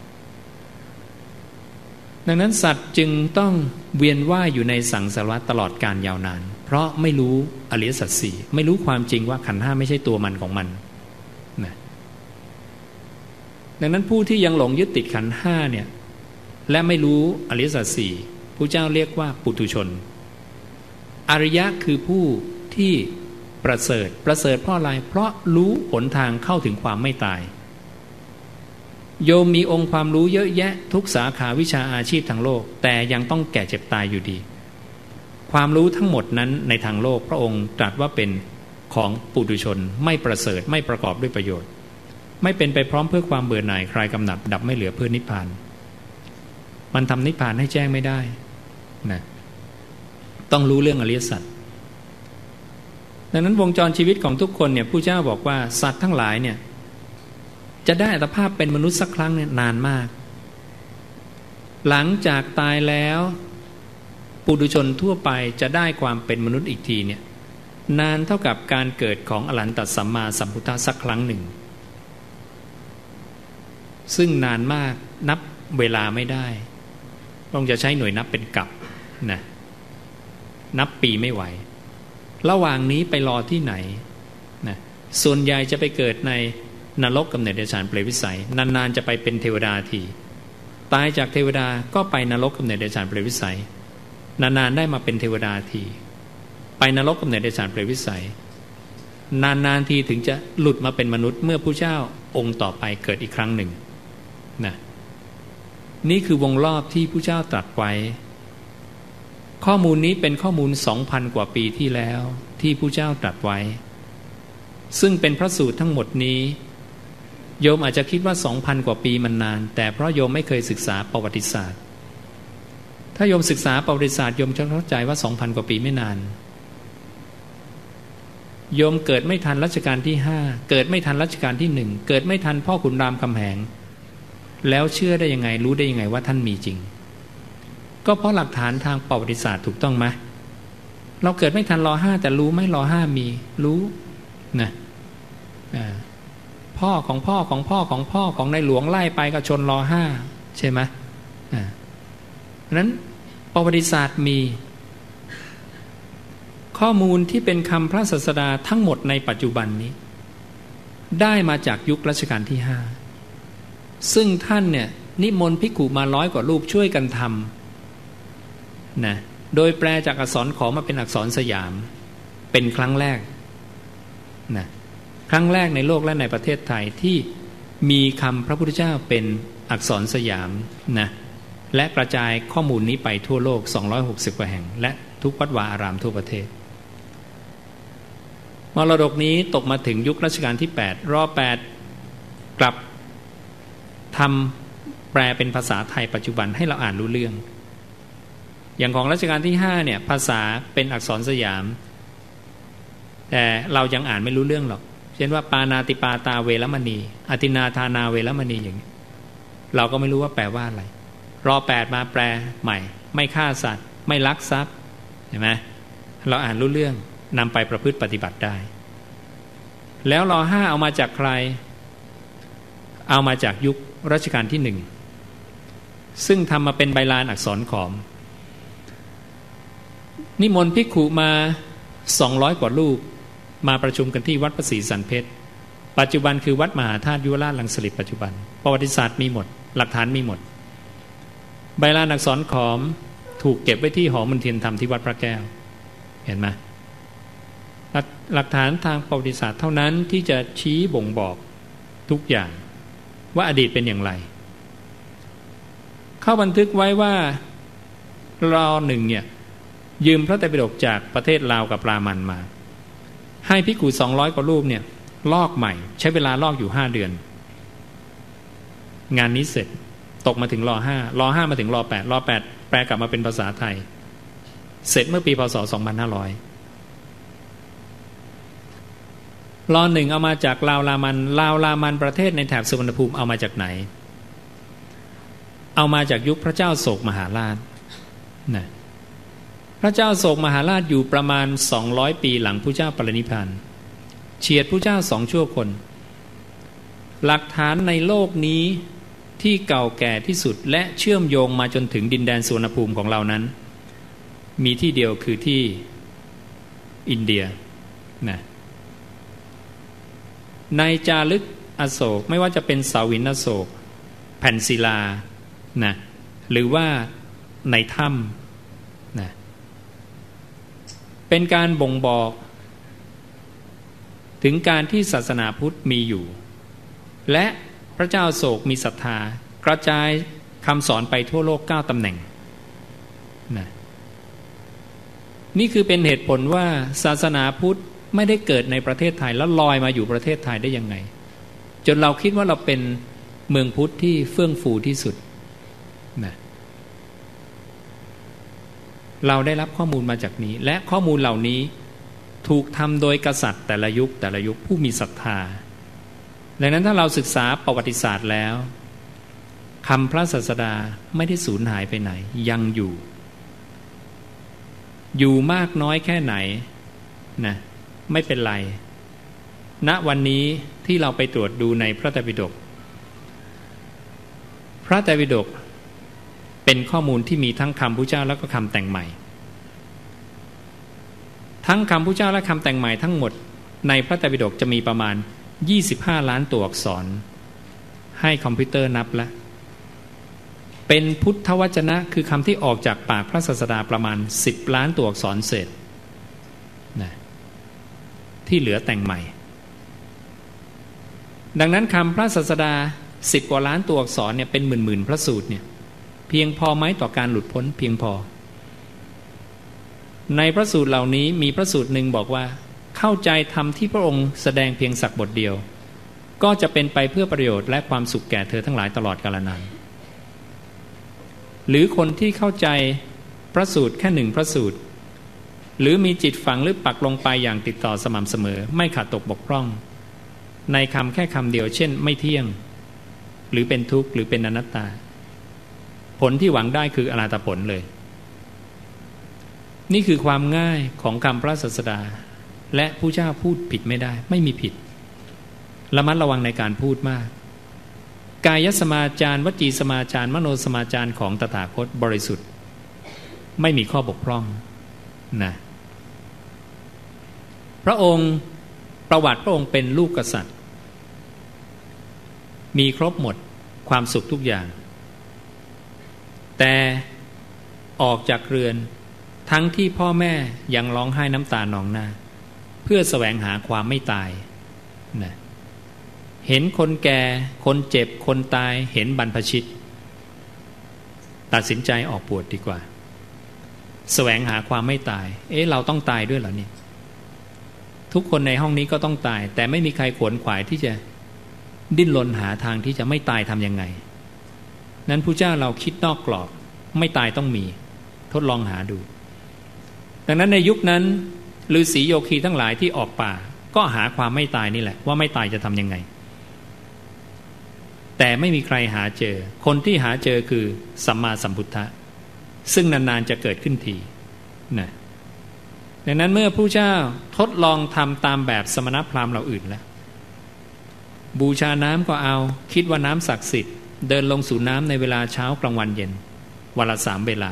ดังนั้นสัตว์จึงต้องเวียนว่ายอยู่ในสังสารวัฏตลอดกาลยาวนานเพราะไม่รู้อริยสัจสี่ไม่รู้ความจริงว่าขันธ์ห้าไม่ใช่ตัวมันของมันนะดังนั้นผู้ที่ยังหลงยึดติดขันธ์ห้าเนี่ยและไม่รู้อริยสัจสี่พระเจ้าเรียกว่าปุถุชนอริยะคือผู้ที่ประเสริฐเพราะอะไรเพราะรู้หนทางเข้าถึงความไม่ตายโยมมีองค์ความรู้เยอะแยะทุกสาขาวิชาอาชีพทางโลกแต่ยังต้องแก่เจ็บตายอยู่ดีความรู้ทั้งหมดนั้นในทางโลกพระองค์ตรัสว่าเป็นของปุถุชนไม่ประเสริฐไม่ประกอบด้วยประโยชน์ไม่เป็นไปพร้อมเพื่อความเบื่อหน่ายคลายกำหนัดดับไม่เหลือเพื่อนิพพานมันทำนิพพานให้แจ้งไม่ได้นะต้องรู้เรื่องอริยสัจดังนั้นวงจรชีวิตของทุกคนเนี่ยผู้เจ้าบอกว่าสัตว์ทั้งหลายเนี่ยจะได้อัตภาพเป็นมนุษย์สักครั้งเนี่ยนานมากหลังจากตายแล้วปุถุชนทั่วไปจะได้ความเป็นมนุษย์อีกทีเนี่ยนานเท่ากับการเกิดของอรหันตสัมมาสัมพุทธะสักครั้งหนึ่งซึ่งนานมากนับเวลาไม่ได้ต้องจะใช้หน่วยนับเป็นกับนะนับปีไม่ไหวระหว่างนี้ไปรอที่ไหนนะส่วนใหญ่จะไปเกิดในนรกกำเนิดเดรัจฉานเปรตวิสัยนานๆจะไปเป็นเทวดาทีตายจากเทวดาก็ไปนรกกำเนิดเดรัจฉานเปรตวิสัยนานๆได้มาเป็นเทวดาทีไปนรกกำเนิดเดรัจฉานเปรตวิสัยนานๆทีถึงจะหลุดมาเป็นมนุษย์เมื่อผู้เจ้าองค์ต่อไปเกิดอีกครั้งหนึ่งนะนี่คือวงรอบที่ผู้เจ้าตรัสไว้ข้อมูลนี้เป็นข้อมูล 2,000 กว่าปีที่แล้วที่ผู้เจ้าตรัสไว้ซึ่งเป็นพระสูตรทั้งหมดนี้โยมอาจจะคิดว่า 2,000 กว่าปีมันนานแต่เพราะโยมไม่เคยศึกษาประวัติศาสตร์ถ้าโยมศึกษาประวัติศาสตร์โยมจะเข้าใจว่า 2,000 กว่าปีไม่นานโยมเกิดไม่ทันรัชกาลที่5เกิดไม่ทันรัชกาลที่1เกิดไม่ทันพ่อขุนรามคำแหงแล้วเชื่อได้ยังไงรู้ได้ยังไงว่าท่านมีจริงก็เพราะหลักฐานทางประวัติศาสตร์ถูกต้องไหมเราเกิดไม่ทันร.5แต่รู้ไหมร.5มีรู้นะพ่อของพ่อของพ่อของพ่อของในหลวงไล่ไปก็ชนร.5ใช่ไหมนั้นประวัติศาสตร์มีข้อมูลที่เป็นคำพระศาสดาทั้งหมดในปัจจุบันนี้ได้มาจากยุครัชกาลที่5ซึ่งท่านเนี่ยนิมนต์ภิกขุมา100 กว่ารูปช่วยกันทำนะโดยแปลจากอักษรขอมมาเป็นอักษรสยามเป็นครั้งแรกนะครั้งแรกในโลกและในประเทศไทยที่มีคำพระพุทธเจ้าเป็นอักษรสยามนะและกระจายข้อมูลนี้ไปทั่วโลก260 กว่าแห่งและทุกวัดวาอารามทั่วประเทศมรดกนี้ตกมาถึงยุครัชกาลที่8ร.8กลับทำแปลเป็นภาษาไทยปัจจุบันให้เราอ่านรู้เรื่องอย่างของรัชกาลที่5เนี่ยภาษาเป็นอักษรสยามแต่เรายังอ่านไม่รู้เรื่องหรอกเช่นว่าปานาติปาตาเวรมณีอทินาทานาเวรมณีอย่างนี้เราก็ไม่รู้ว่าแปลว่าอะไรร.8มาแปลใหม่ไม่ฆ่าสัตว์ไม่ลักทรัพย์เห็นไหมเราอ่านรู้เรื่องนำไปประพฤติปฏิบัติได้แล้วร.5เอามาจากใครเอามาจากยุครัชกาลที่1ซึ่งทำมาเป็นใบลานอักษรขอมนิมนต์ภิกขุมา200 กว่ารูปมาประชุมกันที่วัดพระศรีสันเพชรปัจจุบันคือวัดมหาธาตุยุวราชรังสฤษฎ์ปัจจุบันประวัติศาสตร์มีหมดหลักฐานมีหมดใบลานอักษรขอมถูกเก็บไว้ที่หอมนเทียนธรรมที่วัดพระแก้วเห็นไหมหลักฐานทางประวัติศาสตร์เท่านั้นที่จะชี้บ่งบอกทุกอย่างว่าอดีตเป็นอย่างไรเข้าบันทึกไว้ว่ารอหนึ่งเนี่ยยืมพระไตรปิฎกจากประเทศลาวกับรามันมาให้ภิกษุ200 กว่ารูปเนี่ยลอกใหม่ใช้เวลาลอกอยู่5 เดือนงานนี้เสร็จตกมาถึงรอ5มาถึงรอ8แปลกลับมาเป็นภาษาไทยเสร็จเมื่อปีพ.ศ. 2500รอหนึ่งเอามาจากลาวรามันประเทศในแถบสุวรรณภูมิเอามาจากไหนเอามาจากยุคพระเจ้าโศกมหาราชนะพระเจ้าโศกมหาราชอยู่ประมาณ200 ปีหลังพระเจ้าปรินิพพานเฉียดพระเจ้า2 ชั่วคนหลักฐานในโลกนี้ที่เก่าแก่ที่สุดและเชื่อมโยงมาจนถึงดินแดนสุวรรณภูมิของเรานั้นมีที่เดียวคือที่อินเดียนะในจารึกอโศกไม่ว่าจะเป็นเสาหินอโศกแผ่นศิลานะหรือว่าในถ้ำนะเป็นการบ่งบอกถึงการที่ศาสนาพุทธมีอยู่และพระเจ้าโศกมีศรัทธากระจายคำสอนไปทั่วโลก9 ตำแหน่งนะนี่คือเป็นเหตุผลว่าศาสนาพุทธไม่ได้เกิดในประเทศไทยแล้วลอยมาอยู่ประเทศไทยได้ยังไงจนเราคิดว่าเราเป็นเมืองพุทธที่เฟื่องฟูที่สุดนะเราได้รับข้อมูลมาจากนี้และข้อมูลเหล่านี้ถูกทำโดยกษัตริย์แต่ละยุคผู้มีศรัทธาดังนั้นถ้าเราศึกษาประวัติศาสตร์แล้วคำพระศาสดาไม่ได้สูญหายไปไหนยังอยู่มากน้อยแค่ไหนนะไม่เป็นไรณวันนี้ที่เราไปตรวจดูในพระไตรปิฎกเป็นข้อมูลที่มีทั้งคำพุทธเจ้าแล้วก็คำแต่งใหม่ทั้งคำพุทธเจ้าและคำแต่งใหม่ทั้งหมดในพระไตรปิฎกจะมีประมาณ25 ล้านตัวอักษรให้คอมพิวเตอร์นับแล้วเป็นพุทธวจนะคือคำที่ออกจากปากพระศาสดาประมาณ10 ล้านตัวอักษรเศษนะที่เหลือแต่งใหม่ดังนั้นคำพระศาสดา10 กว่าล้านตัวอักษรเนี่ยเป็นหมื่นพระสูตรเนี่ยเพียงพอไหมต่อการหลุดพ้นเพียงพอในพระสูตรเหล่านี้มีพระสูตรหนึ่งบอกว่าเข้าใจธรรมที่พระองค์แสดงเพียงสักบทเดียวก็จะเป็นไปเพื่อประโยชน์และความสุขแก่เธอทั้งหลายตลอดกาลนานหรือคนที่เข้าใจพระสูตรแค่1 พระสูตรหรือมีจิตฝังหรือปักลงไปอย่างติดต่อสม่ำเสมอไม่ขาดตกบกพร่องในคำแค่คำเดียวเช่นไม่เที่ยงหรือเป็นทุกข์หรือเป็นอนัตตาผลที่หวังได้คืออรหัตผลเลยนี่คือความง่ายของคำพระศาสดาและผู้เจ้าพูดผิดไม่ได้ไม่มีผิดระมัดระวังในการพูดมากกายสมาจารวจีสมาจารมโนสมาจารของตถาคตบริสุทธิ์ไม่มีข้อบกพร่องนะพระองค์ประวัติพระองค์เป็นลูกกษัตริย์มีครบหมดความสุขทุกอย่างแต่ออกจากเรือนทั้งที่พ่อแม่ยังร้องไห้น้ำตานองหน้าเพื่อแสวงหาความไม่ตายนะเห็นคนแก่คนเจ็บคนตายเห็นบรรพชิตตัดสินใจออกบวชดีกว่าแสวงหาความไม่ตายเราต้องตายด้วยเหรอนี่ทุกคนในห้องนี้ก็ต้องตายแต่ไม่มีใครขวนขวายที่จะดิ้นรนหาทางที่จะไม่ตายทำยังไงนั้นพระเจ้าเราคิดนอกกรอบไม่ตายต้องมีทดลองหาดูดังนั้นในยุคนั้นฤาษีโยคีทั้งหลายที่ออกป่าก็หาความไม่ตายนี่แหละว่าไม่ตายจะทำยังไงแต่ไม่มีใครหาเจอคนที่หาเจอคือสัมมาสัมพุทธะซึ่งนานๆจะเกิดขึ้นทีนะดังนั้นเมื่อพระเจ้าทดลองทำตามแบบสมณพราหมณ์เหล่าอื่นแล้วบูชาน้ำก็เอาคิดว่าน้ำศักดิ์สิทธิ์เดินลงสู่น้ำในเวลาเช้ากลางวันเย็นวันละ3 เวลา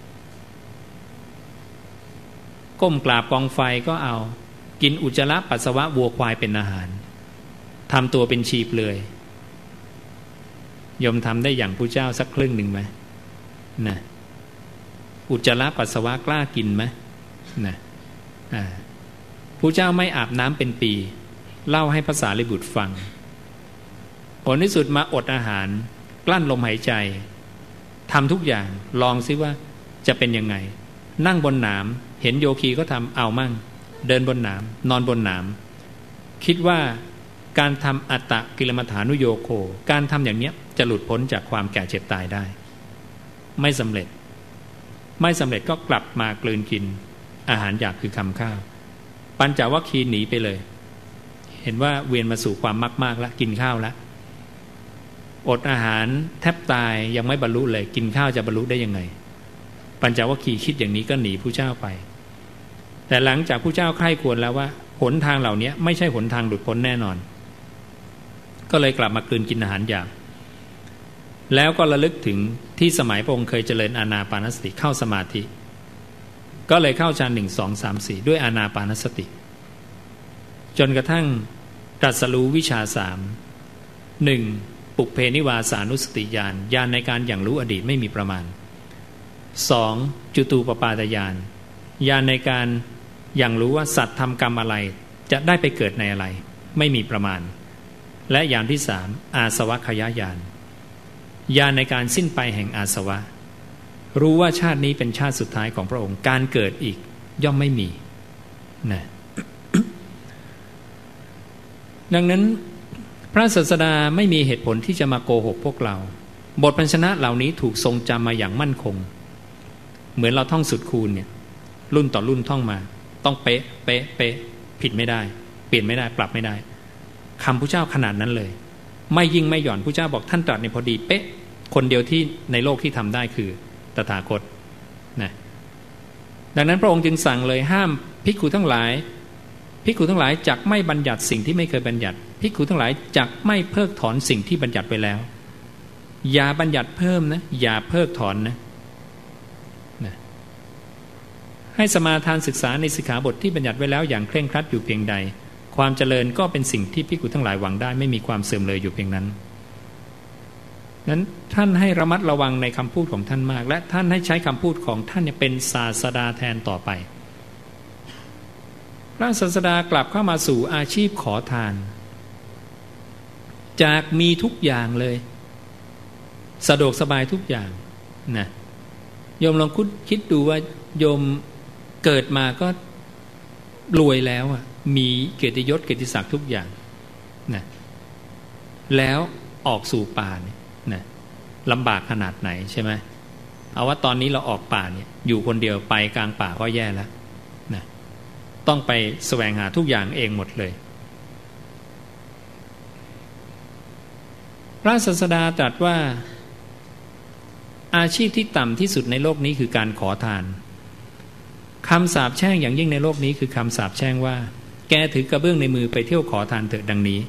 ก้มกราบกองไฟก็เอากินอุจจาระปัสสาวะวัวควายเป็นอาหารทำตัวเป็นชีเปลือยยมทำได้อย่างพระเจ้าสักครึ่งหนึ่งไหมนะอุจจาระปัสสาวะกล้ากินไหมนะพระเจ้าไม่อาบน้ำเป็นปีเล่าให้ภาษาลิบุตรฟังผลที่สุดมาอดอาหารกลั้นลมหายใจทำทุกอย่างลองซิว่าจะเป็นยังไงนั่งบนหนามเห็นโยคีก็ทำเอามั่งเดินบนหนามนอนบนหนามคิดว่าการทำอัตตกิลมัฏฐานุโยโคการทำอย่างนี้จะหลุดพ้นจากความแก่เจ็บตายได้ไม่สำเร็จก็กลับมากลืนกินอาหารหยาบคือคำข้าวปัญจวัคคีย์หนีไปเลยเห็นว่าเวียนมาสู่ความมากๆแล้วกินข้าวแล้วอดอาหารแทบตายยังไม่บรรลุเลยกินข้าวจะบรรลุได้ยังไงปัญจวัคคีย์คิดอย่างนี้ก็หนีผู้เจ้าไปแต่หลังจากผู้เจ้าใคร่ควรแล้วว่าหนทางเหล่านี้ไม่ใช่หนทางหลุดพ้นแน่นอนก็เลยกลับมากลืนกินอาหารหยาบแล้วก็ระลึกถึงที่สมัยพระองค์เคยเจริญอานาปานสติเข้าสมาธิก็เลยเข้าฌาน1 2 3 4ด้วยอานาปานสติจนกระทั่งตรัสรู้วิชา1ปุพเพนิวาสานุสติญาณญาณในการอย่างรู้อดีตไม่มีประมาณ2จุตูปปาตญาณญาณในการอย่างรู้ว่าสัตว์ทำกรรมอะไรจะได้ไปเกิดในอะไรไม่มีประมาณและญาณที่3อาสวะขยญาณญาณในการสิ้นไปแห่งอาสวะรู้ว่าชาตินี้เป็นชาติสุดท้ายของพระองค์การเกิดอีกย่อมไม่มีนะ ดังนั้นพระศาสดาไม่มีเหตุผลที่จะมาโกหกพวกเราบทพันชนะเหล่านี้ถูกทรงจำมาอย่างมั่นคงเหมือนเราท่องสุดคูณเนี่ยรุ่นต่อรุ่นท่องมาต้องเป๊ะเป๊ะเป๊ะผิดไม่ได้เปลี่ยนไม่ได้ปรับไม่ได้คำพระเจ้าขนาดนั้นเลยไม่ยิ่งไม่หย่อนพระเจ้าบอกท่านตรัสในพอดีเป๊ะคนเดียวที่ในโลกที่ทำได้คือตถาคตนะดังนั้นพระองค์จึงสั่งเลยห้ามภิกขุทั้งหลายจักไม่บัญญัติสิ่งที่ไม่เคยบัญญัติภิกขุทั้งหลายจักไม่เพิกถอนสิ่งที่บัญญัติไว้แล้วอย่าบัญญัติเพิ่มนะอย่าเพิกถอนนะให้สมาทานศึกษาในสิกขาบทที่บัญญัติไว้แล้วอย่างเคร่งครัดอยู่เพียงใดความเจริญก็เป็นสิ่งที่ภิกขุทั้งหลายหวังได้ไม่มีความเสื่อมเลยอยู่เพียงนั้นนั้นท่านให้ระมัดระวังในคำพูดของท่านมากและท่านให้ใช้คำพูดของท่านเป็นศาสดาแทนต่อไปพระศาสดากลับเข้ามาสู่อาชีพขอทานจากมีทุกอย่างเลยสะดวกสบายทุกอย่างนะโยมลองคิดดูว่าโยมเกิดมาก็รวยแล้วอ่ะมีเกียรติยศเกียรติศักดิ์ทุกอย่างนะแล้วออกสู่ป่าเนี่ยนะลำบากขนาดไหนใช่ไหมเอาว่าตอนนี้เราออกป่าเนี่ยอยู่คนเดียวไปกลางป่าก็แย่แล้วนะต้องไปแสวงหาทุกอย่างเองหมดเลยพระศาสดาตรัสว่าอาชีพที่ต่ำที่สุดในโลกนี้คือการขอทานคำสาปแช่งอย่างยิ่งในโลกนี้คือคำสาปแช่งว่าแกถือกระเบื้องในมือไปเที่ยวขอทานเถิดดังนี้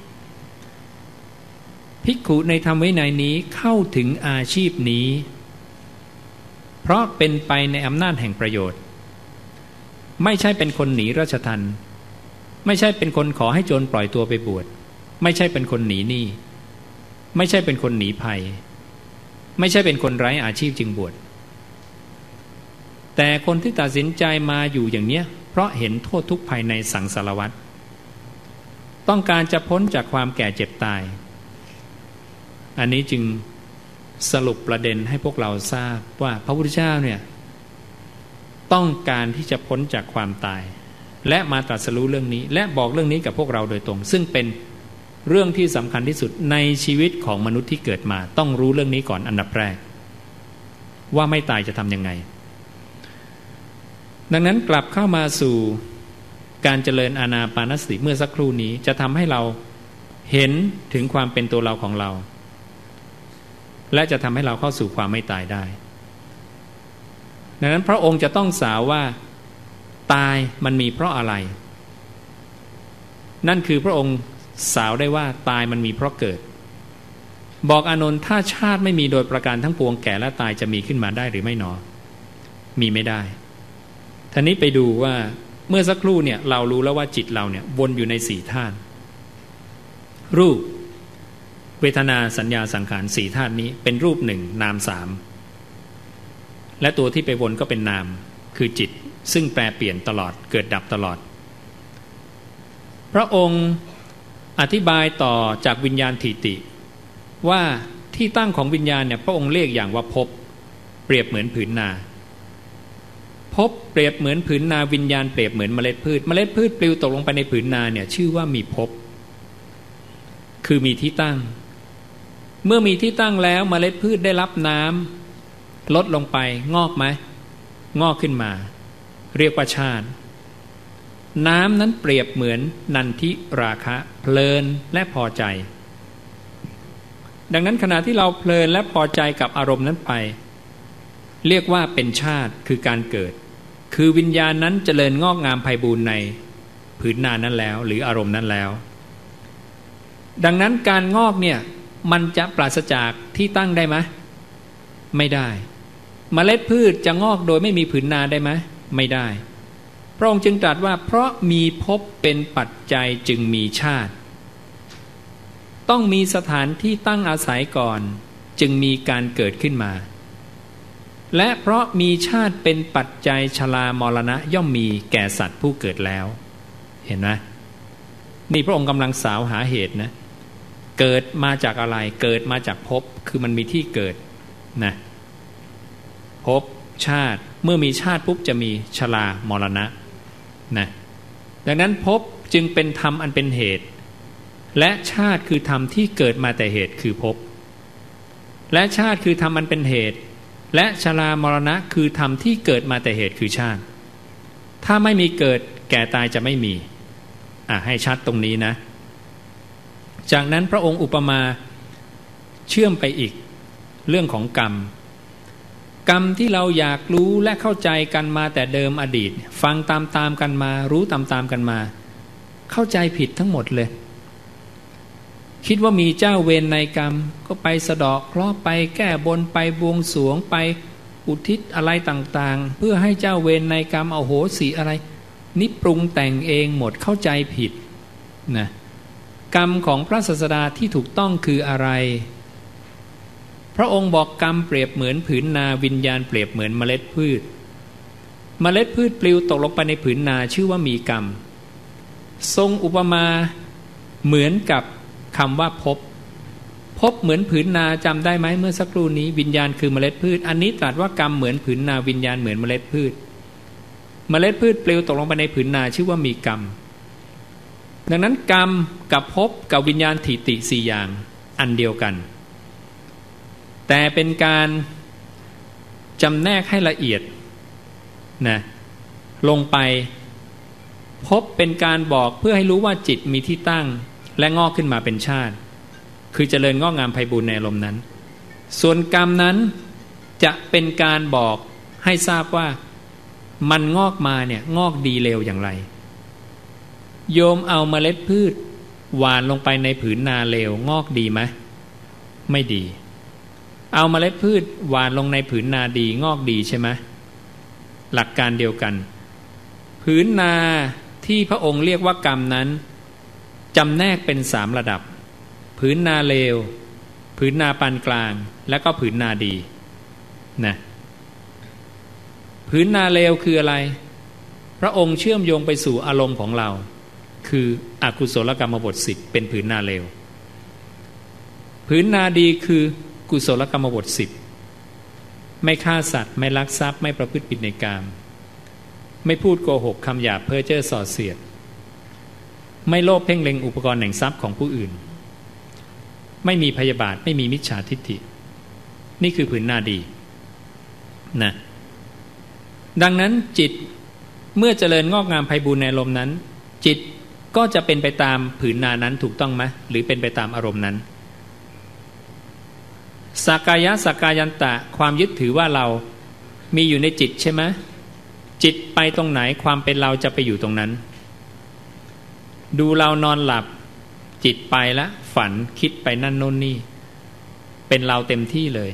ภิกขุในธรรมวินัยนี้เข้าถึงอาชีพนี้เพราะเป็นไปในอำนาจแห่งประโยชน์ไม่ใช่เป็นคนหนีราชทัณฑ์ไม่ใช่เป็นคนขอให้โจรปล่อยตัวไปบวชไม่ใช่เป็นคนหนีหนี้ไม่ใช่เป็นคนหนีภัยไม่ใช่เป็นคนไร้อาชีพจึงบวชแต่คนที่ตัดสินใจมาอยู่อย่างเนี้ยเพราะเห็นโทษทุกข์ภายในสังสารวัฏต้องการจะพ้นจากความแก่เจ็บตายอันนี้จึงสรุปประเด็นให้พวกเราทราบว่าพระพุทธเจ้าเนี่ยต้องการที่จะพ้นจากความตายและมาตรัสรู้เรื่องนี้และบอกเรื่องนี้กับพวกเราโดยตรงซึ่งเป็นเรื่องที่สำคัญที่สุดในชีวิตของมนุษย์ที่เกิดมาต้องรู้เรื่องนี้ก่อนอันดับแรกว่าไม่ตายจะทำยังไงดังนั้นกลับเข้ามาสู่การเจริญอานาปานสติเมื่อสักครู่นี้จะทำให้เราเห็นถึงความเป็นตัวเราของเราและจะทำให้เราเข้าสู่ความไม่ตายได้ดังนั้นพระองค์จะต้องสาวว่าตายมันมีเพราะอะไรนั่นคือพระองค์สาวได้ว่าตายมันมีเพราะเกิดบอกอานนท์ถ้าชาติไม่มีโดยประการทั้งปวงแก่และตายจะมีขึ้นมาได้หรือไม่หนอมีไม่ได้ท่านี้ไปดูว่าเมื่อสักครู่เนี่ยเรารู้แล้วว่าจิตเราเนี่ยวนอยู่ใน4ธาตุรูปเวทนาสัญญาสังขาร4ธาตุนี้เป็นรูป1นาม3และตัวที่ไปวนก็เป็นนามคือจิตซึ่งแปรเปลี่ยนตลอดเกิดดับตลอดพระองค์อธิบายต่อจากวิญญาณถิติว่าที่ตั้งของวิญญาณเนี่ยพระองค์เรียกอย่างว่าภพเปรียบเหมือนผืนนาภพเปรียบเหมือนผืนนาวิญญาณเปรียบเหมือนเมล็ดพืชเมล็ดพืชปลิวตกลงไปในผืนนาเนี่ยชื่อว่ามีภพคือมีที่ตั้งเมื่อมีที่ตั้งแล้วเมล็ดพืชได้รับน้ำลดลงไปงอกไหมงอกขึ้นมาเรียกว่าชาติน้ำนั้นเปรียบเหมือนนันทิราคะเพลินและพอใจดังนั้นขณะที่เราเพลินและพอใจกับอารมณ์นั้นไปเรียกว่าเป็นชาติคือการเกิดคือวิญญาณนั้นเจริญงอกงามไพบูลย์ในผืนนานั้นแล้วหรืออารมณ์นั้นแล้วดังนั้นการงอกเนี่ยมันจะปราศจากที่ตั้งได้ไหมไม่ได้เมล็ดพืชจะงอกโดยไม่มีผืนนาได้ไหมไม่ได้พระองค์จึงตรัสว่าเพราะมีภพเป็นปัจจัยจึงมีชาติต้องมีสถานที่ตั้งอาศัยก่อนจึงมีการเกิดขึ้นมาและเพราะมีชาติเป็นปัจจัยชรามรณะย่อมมีแก่สัตว์ผู้เกิดแล้วเห็นไหมนี่พระองค์กำลังสาวหาเหตุนะเกิดมาจากอะไรเกิดมาจากภพคือมันมีที่เกิดนะภพชาติเมื่อมีชาติปุ๊บจะมีชรามรณะนะดังนั้นภพจึงเป็นธรรมอันเป็นเหตุและชาติคือธรรมที่เกิดมาแต่เหตุคือภพและชาติคือธรรมอันเป็นเหตุและชรามรณะคือธรรมที่เกิดมาแต่เหตุคือชาติถ้าไม่มีเกิดแก่ตายจะไม่มีให้ชัดตรงนี้นะจากนั้นพระองค์อุปมาเชื่อมไปอีกเรื่องของกรรมที่เราอยากรู้และเข้าใจกันมาแต่เดิมอดีตฟังตามกันมารู้ตามกันมาเข้าใจผิดทั้งหมดเลยคิดว่ามีเจ้าเวรในกรรมก็ไปสะเดาะเคราะห์ไปแก้บนไปบวงสรวงไปอุทิศอะไรต่างๆเพื่อให้เจ้าเวรในกรรมอโหสิอะไรนี่ปรุงแต่งเองหมดเข้าใจผิดนะกรรมของพระศาสดาที่ถูกต้องคืออะไรพระองค์บอกกรรมเปรียบเหมือนผืนนาวิญญาณเปรียบเหมือนเมล็ดพืชเมล็ดพืชปลิวตกลงไปในผืนนาชื่อว่ามีกรรมทรงอุปมาเหมือนกับคำว่าภพเหมือนผืนนาจำได้ไหมเมื่อสักครู่นี้วิญญาณคือเมล็ดพืชอันนี้ตรัสว่ากรรมเหมือนผืนนาวิญญาณเหมือนเมล็ดพืชเมล็ดพืชปลิวตกลงไปในผืนนาชื่อว่ามีกรรมดังนั้นกรรมกับภพกับวิญญาณถิติ4อย่างอันเดียวกันแต่เป็นการจำแนกให้ละเอียดนะลงไปภพเป็นการบอกเพื่อให้รู้ว่าจิตมีที่ตั้งและงอกขึ้นมาเป็นชาติคือเจริญงอกงามไพบูลย์ในอารมณ์นั้นส่วนกรรมนั้นจะเป็นการบอกให้ทราบว่ามันงอกมาเนี่ยงอกดีเลวอย่างไรโยมเอาเมล็ดพืชหว่านลงไปในผืนนาเลวงอกดีไหมไม่ดีเอาเมล็ดพืชหว่านลงในผืนนาดีงอกดีใช่ไหมหลักการเดียวกันผืนนาที่พระองค์เรียกว่ากรรมนั้นจำแนกเป็น3ระดับผืนนาเลวผืนนาปานกลางและก็ผืนนาดีนะผืนนาเลวคืออะไรพระองค์เชื่อมโยงไปสู่อารมณ์ของเราคืออกุศลกรรมบท10เป็นผืนนาเลวผืนนาดีคือกุศลกรรมบท10ไม่ฆ่าสัตว์ไม่ลักทรัพย์ไม่ประพฤติผิดในกามไม่พูดโกหกคำหยาบเพ้อเจ้อส่อเสียดไม่โลภเพ่งเล็งอุปกรณ์แห่งทรัพย์ของผู้อื่นไม่มีพยาบาทไม่มีมิจฉาทิฏฐินี่คือผืนนาดีนะดังนั้นจิตเมื่อเจริญงอกงามไพบูลย์ในอารมณ์นั้นจิตก็จะเป็นไปตามผืนนานั้นถูกต้องไหมหรือเป็นไปตามอารมณ์นั้นสักกายะสักกายันตะความยึดถือว่าเรามีอยู่ในจิตใช่ไหมจิตไปตรงไหนความเป็นเราจะไปอยู่ตรงนั้นดูเรานอนหลับจิตไปแล้วฝันคิดไปนั่นโน่นนี่เป็นเราเต็มที่เลย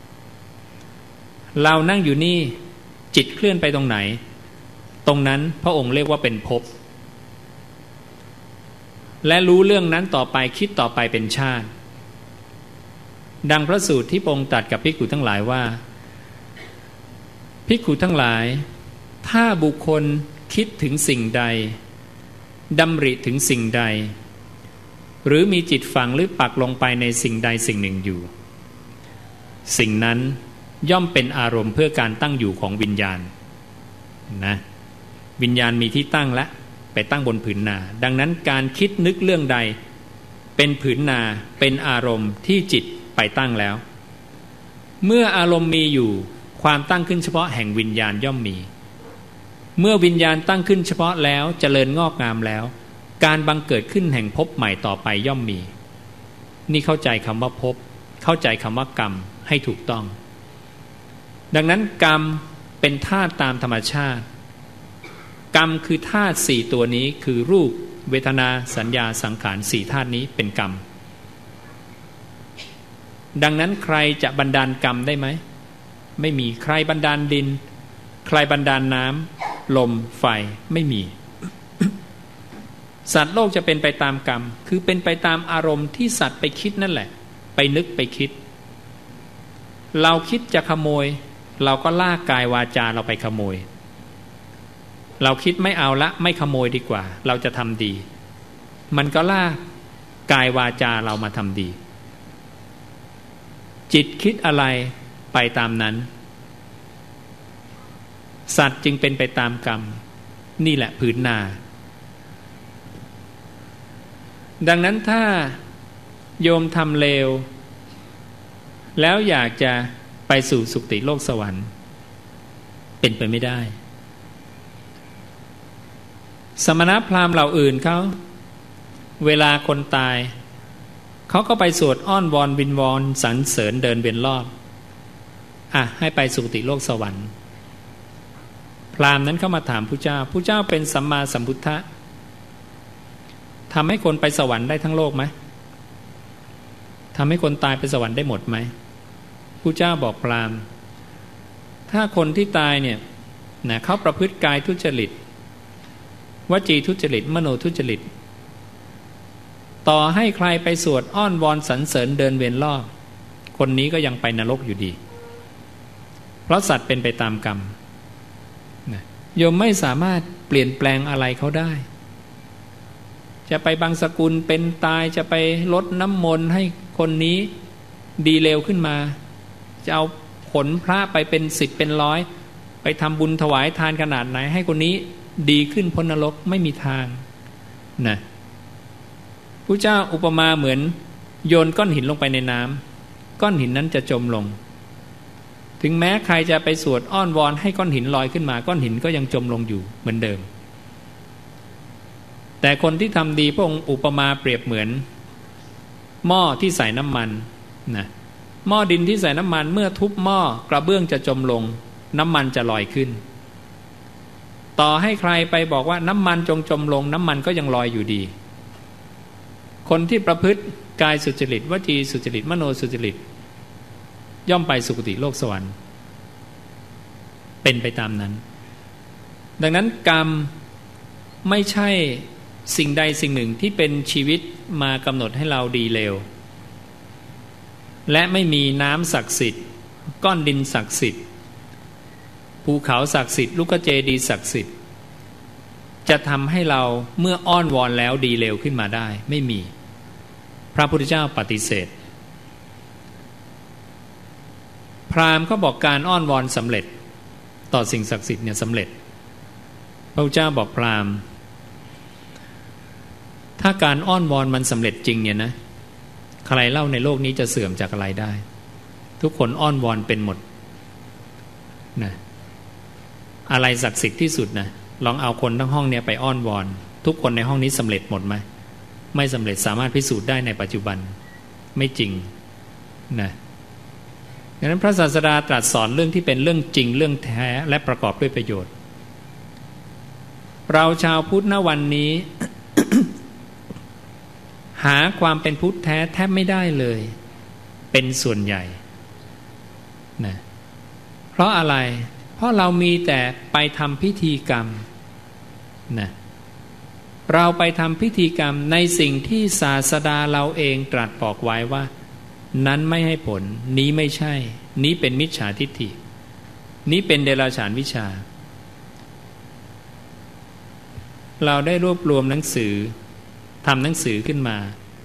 เรานั่งอยู่นี่จิตเคลื่อนไปตรงไหนตรงนั้นพระองค์เรียกว่าเป็นภพและรู้เรื่องนั้นต่อไปคิดต่อไปเป็นชาติดังพระสูตรที่พระองค์ตรัสกับภิกขุทั้งหลายว่าภิกขุทั้งหลายถ้าบุคคลคิดถึงสิ่งใดดำริถึงสิ่งใดหรือมีจิตฝังหรือปักลงไปในสิ่งใดสิ่งหนึ่งอยู่สิ่งนั้นย่อมเป็นอารมณ์เพื่อการตั้งอยู่ของวิญญาณนะวิญญาณมีที่ตั้งและไปตั้งบนผืนนาดังนั้นการคิดนึกเรื่องใดเป็นผืนนาเป็นอารมณ์ที่จิตไปตั้งแล้วเมื่ออารมณ์มีอยู่ความตั้งขึ้นเฉพาะแห่งวิญญาณย่อมมีเมื่อวิญญาณตั้งขึ้นเฉพาะแล้วเจริญงอกงามแล้วการบังเกิดขึ้นแห่งภพใหม่ต่อไปย่อมมีนี่เข้าใจคำว่าภพเข้าใจคำว่ากรรมให้ถูกต้องดังนั้นกรรมเป็นธาตุตามธรรมชาติกรรมคือธาตุสี่ตัวนี้คือรูปเวทนาสัญญาสังขารสี่ธาตุนี้เป็นกรรมดังนั้นใครจะบันดาลกรรมได้ไหมไม่มีใครบันดาลดินใครบันดาลน้ำลมไฟไม่มี สัตว์โลกจะเป็นไปตามกรรมคือเป็นไปตามอารมณ์ที่สัตว์ไปคิดนั่นแหละไปนึกไปคิดเราคิดจะขโมยเราก็ลากกายวาจาเราไปขโมยเราคิดไม่เอาละไม่ขโมยดีกว่าเราจะทำดีมันก็ลากกายวาจาเรามาทำดีจิตคิดอะไรไปตามนั้นสัตว์จึงเป็นไปตามกรรมนี่แหละผืนนาดังนั้นถ้าโยมทำเลวแล้วอยากจะไปสู่สุคติโลกสวรรค์เป็นไปไม่ได้สมณพราหมณ์เหล่าอื่นเขาเวลาคนตายเขาก็ไปสวดอ้อนวอนวิงวอนสรรเสริญเดินเวียนรอบให้ไปสุคติโลกสวรรค์พราหมณ์นั้นเข้ามาถามพระเจ้าพระเจ้าเป็นสัมมาสัมพุทธะทำให้คนไปสวรรค์ได้ทั้งโลกไหมทำให้คนตายไปสวรรค์ได้หมดไหมพระเจ้าบอกพราหมณ์ถ้าคนที่ตายเนี่ยนะเขาประพฤติกายทุจริตวจีทุจริตมโนทุจริตต่อให้ใครไปสวดอ้อนวอนสรรเสริญเดินเวียนรอบคนนี้ก็ยังไปนรกอยู่ดีเพราะสัตว์เป็นไปตามกรรมนะโยมไม่สามารถเปลี่ยนแปลงอะไรเขาได้จะไปบางสกุลเป็นตายจะไปลดน้ำมนต์ให้คนนี้ดีเลวขึ้นมาจะเอาผลพระไปเป็น10เป็น100ไปทำบุญถวายทานขนาดไหนให้คนนี้ดีขึ้นพ้นนรกไม่มีทางนะพระเจ้าอุปมาเหมือนโยนก้อนหินลงไปในน้ำก้อนหินนั้นจะจมลงถึงแม้ใครจะไปสวดอ้อนวอนให้ก้อนหินลอยขึ้นมาก้อนหินก็ยังจมลงอยู่เหมือนเดิมแต่คนที่ทำดีพระองค์อุปมาเปรียบเหมือนหม้อที่ใส่น้ำมันนะหม้อดินที่ใส่น้ำมันเมื่อทุบหม้อกระเบื้องจะจมลงน้ำมันจะลอยขึ้นต่อให้ใครไปบอกว่าน้ำมันจงจมลงน้ำมันก็ยังลอยอยู่ดีคนที่ประพฤติกายสุจริตวจีสุจริตมโนสุจริตย่อมไปสุคติโลกสวรรค์เป็นไปตามนั้นดังนั้นกรรมไม่ใช่สิ่งใดสิ่งหนึ่งที่เป็นชีวิตมากำหนดให้เราดีเลวและไม่มีน้ำศักดิ์สิทธิ์ก้อนดินศักดิ์สิทธิ์ภูเขาศักดิ์สิทธิ์ลูกเจดีย์ศักดิ์สิทธิ์จะทำให้เราเมื่ออ้อนวอนแล้วดีเลวขึ้นมาได้ไม่มีพระพุทธเจ้าปฏิเสธพราหมณ์ก็บอกการอ้อนวอนสำเร็จต่อสิ่งศักดิ์สิทธิ์เนี่ยสำเร็จพระพุทธเจ้าบอกพราหมณ์ถ้าการอ้อนวอนมันสำเร็จจริงเนี่ยนะใครเล่าในโลกนี้จะเสื่อมจากอะไรได้ทุกคนอ้อนวอนเป็นหมดนะอะไรศักดิ์สิทธิ์ที่สุดนะลองเอาคนทั้งห้องเนี่ยไปอ้อนวอนทุกคนในห้องนี้สำเร็จหมดไหมไม่สำเร็จสามารถพิสูจน์ได้ในปัจจุบันไม่จริงนะดังนั้นพระศาสดาตรัสสอนเรื่องที่เป็นเรื่องจริงเรื่องแท้และประกอบด้วยประโยชน์เราชาวพุทธณวันนี้ หาความเป็นพุทธแท้แทบไม่ได้เลยเป็นส่วนใหญ่นะเพราะอะไรเพราะเรามีแต่ไปทำพิธีกรรมนะเราไปทำพิธีกรรมในสิ่งที่ศาสดาเราเองตรัสบอกไว้ว่านั้นไม่ให้ผลนี้ไม่ใช่นี้เป็นมิจฉาทิฏฐินี้เป็นเดรัจฉานวิชาเราได้รวบรวมหนังสือทำหนังสือ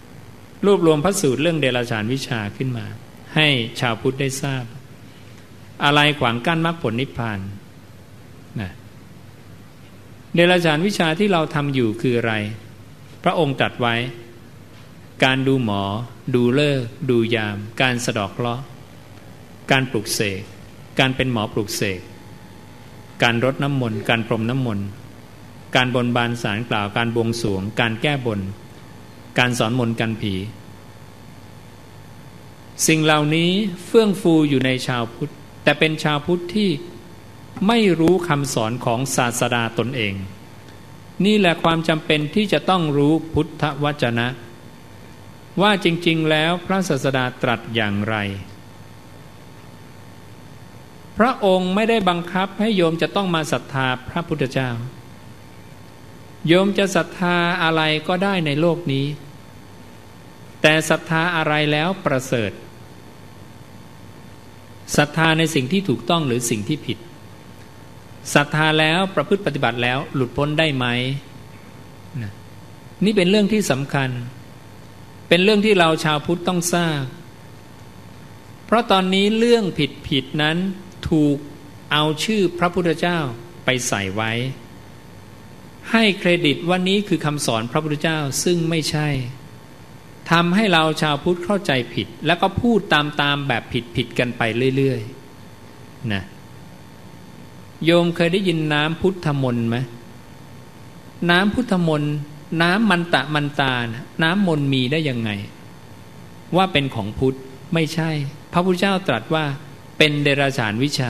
ขึ้นมารวบรวมพระสูตรเรื่องเดรัจฉานวิชาขึ้นมาให้ชาวพุทธได้ทราบอะไรขวางกั้นมรรคผลนิพพานนะเดรัจฉานวิชาที่เราทำอยู่คืออะไรพระองค์ตรัสไว้การดูหมอดูฤกษ์ดูยามการสะเดาะเคราะห์การปลุกเสกการเป็นหมอปลุกเสกการรดน้ำมนต์การพรมน้ำมนต์การบนบานสารกล่าวการบวงสรวงการแก้บนการสอนมนต์กันผีสิ่งเหล่านี้เฟื่องฟูอยู่ในชาวพุทธแต่เป็นชาวพุทธที่ไม่รู้คำสอนของศาสดาตนเองนี่แหละความจำเป็นที่จะต้องรู้พุทธวจนะว่าจริงๆแล้วพระศาสดาตรัสอย่างไรพระองค์ไม่ได้บังคับให้โยมจะต้องมาศรัทธาพระพุทธเจ้าโยมจะศรัทธาอะไรก็ได้ในโลกนี้แต่ศรัทธาอะไรแล้วประเสริฐศรัทธาในสิ่งที่ถูกต้องหรือสิ่งที่ผิดศรัทธาแล้วประพฤติปฏิบัติแล้วหลุดพ้นได้ไหมนี่เป็นเรื่องที่สำคัญเป็นเรื่องที่เราชาวพุทธต้องทราบเพราะตอนนี้เรื่องผิดนั้นถูกเอาชื่อพระพุทธเจ้าไปใส่ไว้ให้เครดิตว่านี้คือคำสอนพระพุทธเจ้าซึ่งไม่ใช่ทำให้เราชาวพุทธเข้าใจผิดแล้วก็พูดตามแบบผิดกันไปเรื่อยๆนะโยมเคยได้ยินน้ำพุทธมนต์ไหมน้ำพุทธมนต์น้ำมันตาน้ำมนต์มีได้ยังไงว่าเป็นของพุทธไม่ใช่พระพุทธเจ้าตรัสว่าเป็นเดรัจฉานวิชา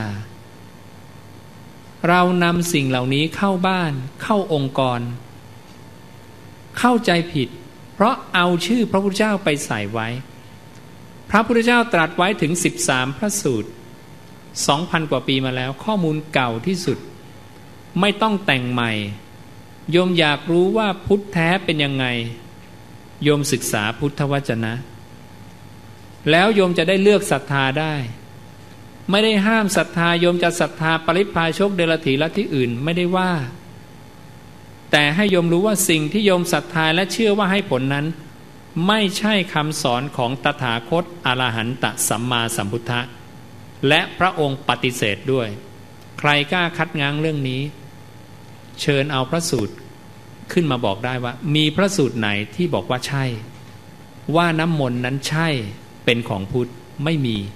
เรานำสิ่งเหล่านี้เข้าบ้านเข้าองค์กรเข้าใจผิดเพราะเอาชื่อพระพุทธเจ้าไปใส่ไว้พระพุทธเจ้าตรัสไว้ถึง13พระสูตร 2,000 กว่าปีมาแล้วข้อมูลเก่าที่สุดไม่ต้องแต่งใหม่โยมอยากรู้ว่าพุทธแท้เป็นยังไงโยมศึกษาพุทธวจนะแล้วโยมจะได้เลือกศรัทธาได้ไม่ได้ห้ามศรัทธาโยมจะศรัทธาปริพาชกเดรัจฉีลัทธิอื่นไม่ได้ว่าแต่ให้โยมรู้ว่าสิ่งที่โยมศรัทธาและเชื่อว่าให้ผลนั้นไม่ใช่คำสอนของตถาคตอรหันตสัมมาสัมพุทธะและพระองค์ปฏิเสธด้วยใครกล้าคัดง้างเรื่องนี้เชิญเอาพระสูตรขึ้นมาบอกได้ว่ามีพระสูตรไหนที่บอกว่าใช่ว่าน้ำมนต์นั้นใช่เป็นของพุทธไม่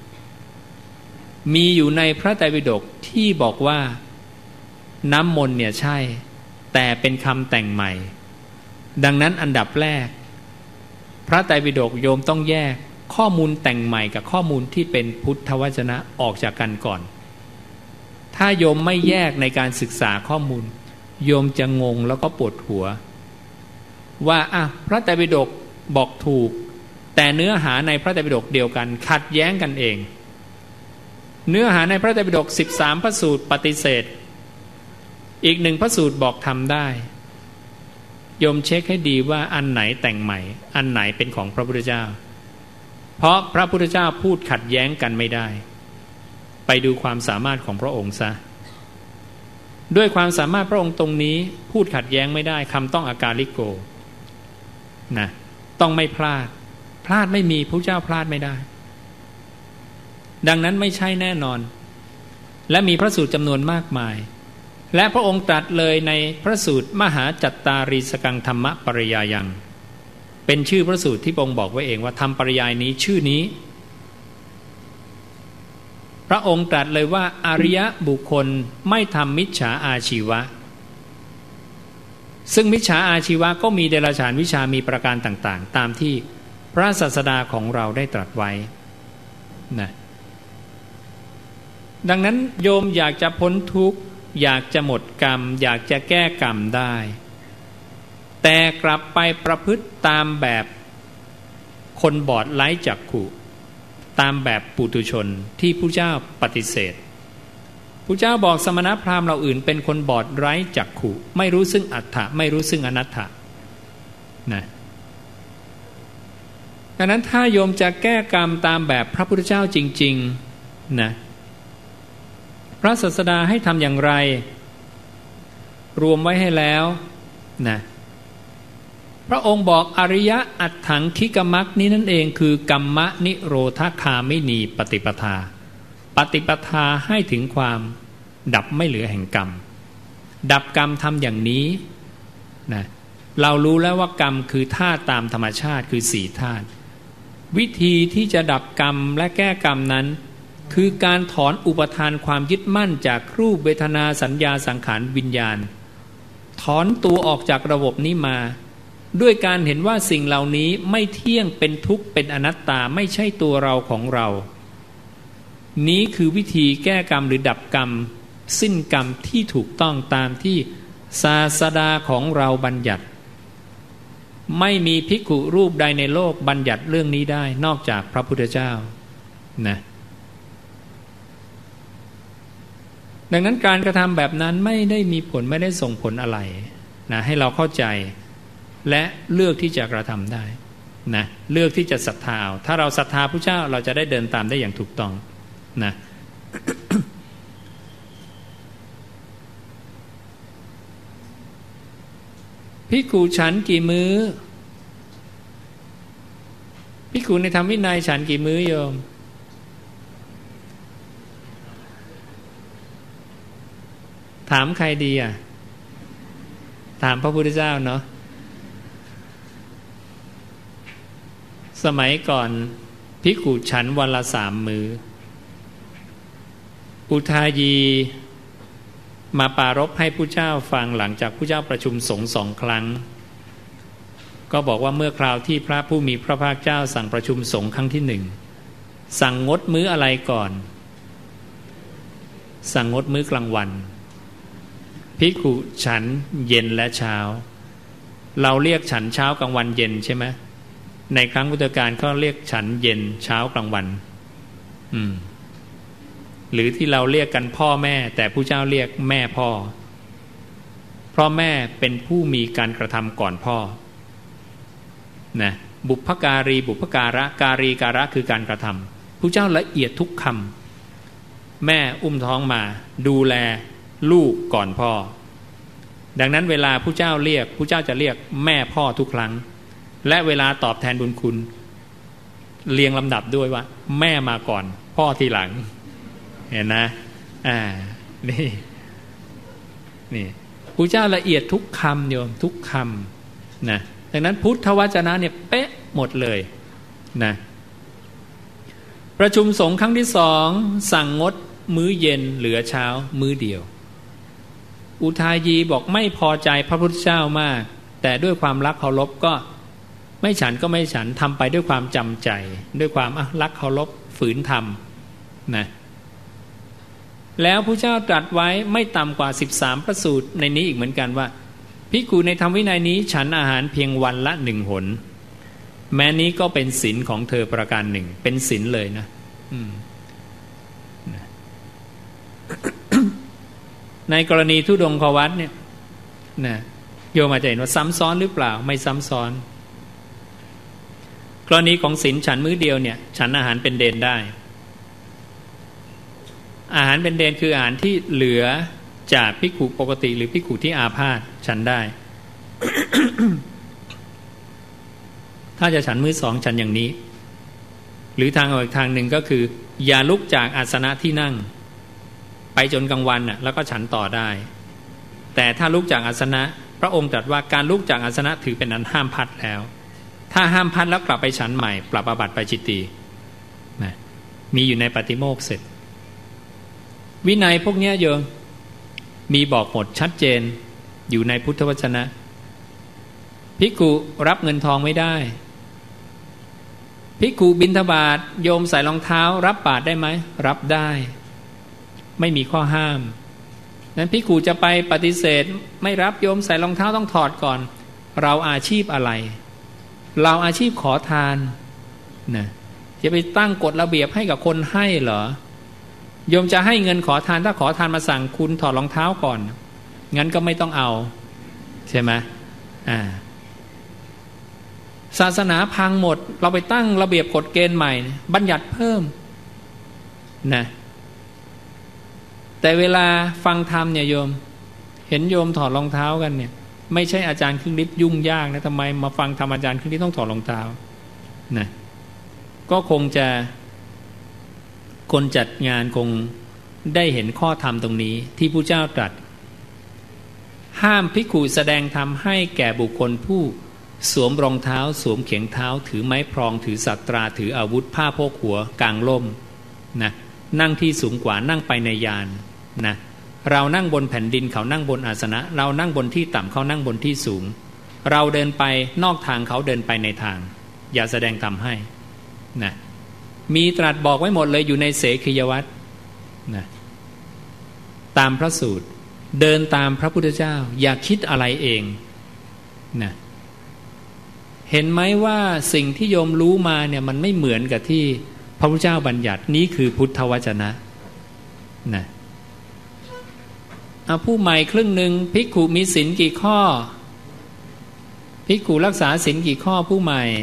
มีอยู่ในพระไตรปิฎกที่บอกว่าน้ำมนต์เนี่ยใช่แต่เป็นคำแต่งใหม่ดังนั้นอันดับแรกพระไตรปิฎกโยมต้องแยกข้อมูลแต่งใหม่กับข้อมูลที่เป็นพุทธวจนะออกจากกันก่อนถ้าโยมไม่แยกในการศึกษาข้อมูลโยมจะงงแล้วก็ปวดหัวว่าพระไตรปิฎกบอกถูกแต่เนื้อหาในพระไตรปิฎกเดียวกันขัดแย้งกันเองเนื้อหาในพระไตรปิฎก13พระสูตรปฏิเสธอีก1พระสูตรบอกทำได้โยมเช็คให้ดีว่าอันไหนแต่งใหม่อันไหนเป็นของพระพุทธเจ้าเพราะพระพุทธเจ้าพูดขัดแย้งกันไม่ได้ไปดูความสามารถของพระองค์ซะด้วยความสามารถพระองค์ตรงนี้พูดขัดแย้งไม่ได้คำต้องอากาลิโกนะต้องไม่พลาดไม่มีพระเจ้าพลาดไม่ได้ดังนั้นไม่ใช่แน่นอนและมีพระสูตรจำนวนมากมายและพระองค์ตรัสเลยในพระสูตรมหาจัตตารีสกังธรรมปริยายังเป็นชื่อพระสูตรที่พระองค์บอกไว้เองว่าธรรมปริยายนี้ชื่อนี้พระองค์ตรัสเลยว่าอริยบุคคลไม่ทำมิจฉาอาชีวะซึ่งมิจฉาอาชีวะก็มีเดรัจฉานวิชามีประการต่างๆตามที่พระศาสดาของเราได้ตรัสไว้นะดังนั้นโยมอยากจะพ้นทุกข์อยากจะหมดกรรมอยากจะแก้กรรมได้แต่กลับไปประพฤติตามแบบคนบอดไร้จักขุตามแบบปุถุชนที่พระเจ้าปฏิเสธพระเจ้าบอกสมณพราหมณ์เราอื่นเป็นคนบอดไร้จักขุไม่รู้ซึ่งอัตถะไม่รู้ซึ่งอนัตถะนะดังนั้นถ้าโยมจะแก้กรรมตามแบบพระพุทธเจ้าจริงๆนะพระศาสดาให้ทำอย่างไรรวมไว้ให้แล้วนะพระองค์บอกอริยะอัตถังคิกมัคนี้นั่นเองคือกรรมนิโรธคามินีปฏิปทาปฏิปทาให้ถึงความดับไม่เหลือแห่งกรรมดับกรรมทำอย่างนี้นะเรารู้แล้วว่ากรรมคือธาตุตามธรรมชาติคือสี่ธาตุวิธีที่จะดับกรรมและแก้กรรมนั้นคือการถอนอุปทานความยึดมั่นจากรูปเวทนาสัญญาสังขารวิญญาณถอนตัวออกจากระบบนี้มาด้วยการเห็นว่าสิ่งเหล่านี้ไม่เที่ยงเป็นทุกข์เป็นอนัตตาไม่ใช่ตัวเราของเรานี้คือวิธีแก้กรรมหรือดับกรรมสิ้นกรรมที่ถูกต้องตามที่ศาสดาของเราบัญญัติไม่มีภิกขุรูปใดในโลกบัญญัติเรื่องนี้ได้นอกจากพระพุทธเจ้านะดังนั้นการกระทำแบบนั้นไม่ได้มีผลไม่ได้ส่งผลอะไรนะให้เราเข้าใจและเลือกที่จะกระทำได้นะเลือกที่จะศรัทธาถ้าเราศรัทธาพระเจ้าเราจะได้เดินตามได้อย่างถูกต้องนะ ภิกขุฉันกี่มื้อภิกขุในธรรมวินัยฉันกี่มื้อโยมถามใครดีอ่ะถามพระพุทธเจ้าเนาะสมัยก่อนภิกขุฉันวันละ3 มื้ออุทายีมาปรารภให้ผู้เจ้าฟังหลังจากผู้เจ้าประชุมสงฆ์2 ครั้งก็บอกว่าเมื่อคราวที่พระผู้มีพระภาคเจ้าสั่งประชุมสงฆ์ครั้งที่1สั่งงดมื้ออะไรก่อนสั่งงดมื้อกลางวันภิกขุฉันเย็นและเช้าเราเรียกฉันเช้ากลางวันเย็นใช่ไหมในครั้งพุทธกาลก็เรียกฉันเย็นเช้ากลางวันหรือที่เราเรียกกันพ่อแม่แต่ผู้เจ้าเรียกแม่พ่อเพราะแม่เป็นผู้มีการกระทำก่อนพ่อนะบุพการีบุพการะการีการะคือการกระทำผู้เจ้าละเอียดทุกคำแม่อุ้มท้องมาดูแลลูกก่อนพ่อดังนั้นเวลาผู้เจ้าเรียกผู้เจ้าจะเรียกแม่พ่อทุกครั้งและเวลาตอบแทนบุญคุณเรียงลำดับด้วยว่าแม่มาก่อนพ่อทีหลังเห็นนะนี่ผู้เจ้าละเอียดทุกคำโยมทุกคำนะดังนั้นพุทธวจนะเนี่ยเป๊ะหมดเลยนะประชุมสงฆ์ครั้งที่2สั่งงดมื้อเย็นเหลือเช้ามื้อเดียวอุทายีบอกไม่พอใจพระพุทธเจ้ามากแต่ด้วยความรักเคารพก็ไม่ฉันก็ไม่ฉันทำไปด้วยความจำใจด้วยความรักเคารพฝืนทำนะแล้วพระเจ้าตรัสไว้ไม่ต่ำกว่า13 พระสูตรในนี้อีกเหมือนกันว่าภิกขุในธรรมวินัยนี้ฉันอาหารเพียงวันละ1 หนแม้นี้ก็เป็นศีลของเธอประการหนึ่งเป็นศีลเลยนะในกรณีธุดงควัตรเนี่ยนะโยมอาจจะเห็นว่าซ้ำซ้อนหรือเปล่าไม่ซ้ำซ้อนกรณีของศีลฉันมื้อเดียวเนี่ยฉันอาหารเป็นเดนได้อาหารเป็นเดนคืออาหารที่เหลือจากภิกขุปกติหรือภิกขุที่อาพาธฉันได้ ถ้าจะฉันมื้อ2ฉันอย่างนี้หรือทางอีกทางหนึ่งก็คืออย่าลุกจากอาสนะที่นั่งไปจนกลางวันน่ะแล้วก็ฉันต่อได้แต่ถ้าลุกจากอาสนะพระองค์ตรัสว่าการลุกจากอาสนะถือเป็นอันห้ามพัดแล้วถ้าห้ามพัดแล้วกลับไปฉันใหม่ปรับอาบัติปาจิตตีนะมีอยู่ในปฏิโมกข์เสร็จวินัยพวกนี้โยมมีบอกหมดชัดเจนอยู่ในพุทธวจนะภิกขุรับเงินทองไม่ได้ภิกขุบิณฑบาตโยมใส่รองเท้ารับบาตรได้ไหมรับได้ไม่มีข้อห้ามนั้นภิกขุจะไปปฏิเสธไม่รับโยมใส่รองเท้าต้องถอดก่อนเราอาชีพอะไรเราอาชีพขอทานนะจะไปตั้งกฎระเบียบให้กับคนให้เหรอโยมจะให้เงินขอทานถ้าขอทานมาสั่งคุณถอดรองเท้าก่อนงั้นก็ไม่ต้องเอาใช่ไหมศาสนาพังหมดเราไปตั้งระเบียบกฎเกณฑ์ใหม่บัญญัติเพิ่มนะแต่เวลาฟังธรรมเนี่ยโยมเห็นโยมถอดรองเท้ากันเนี่ยไม่ใช่อาจารย์ครึ่งฤทธิ์ยุ่งยากนะทำไมมาฟังธรรมอาจารย์ครึ่งฤทธิ์ต้องถอดรองเท้านะก็คงจะคนจัดงานคงได้เห็นข้อธรรมตรงนี้ที่พระเจ้าตรัสห้ามภิกขุแสดงธรรมให้แก่บุคคลผู้สวมรองเท้าสวมเขียงเท้าถือไม้พรองถือสัตราถืออาวุธผ้าโพกหัวกางล่มนะนั่งที่สูงกว่านั่งไปในยานนะเรานั่งบนแผ่นดินเขานั่งบนอาสนะเรานั่งบนที่ต่ำเขานั่งบนที่สูงเราเดินไปนอกทางเขาเดินไปในทางอย่าแสดงธรรมให้นะมีตรัสบอกไว้หมดเลยอยู่ในเสขียวัตรนะตามพระสูตรเดินตามพระพุทธเจ้าอย่าคิดอะไรเองนะเห็นไหมว่าสิ่งที่โยมรู้มาเนี่ยมันไม่เหมือนกับที่พระพุทธเจ้าบัญญัตินี้คือพุทธวจนะนะผู้ใหม่ครึ่งหนึ่งภิกขุมีศีลกี่ข้อภิกขุรักษาศีลกี่ข้อผู้ใหม่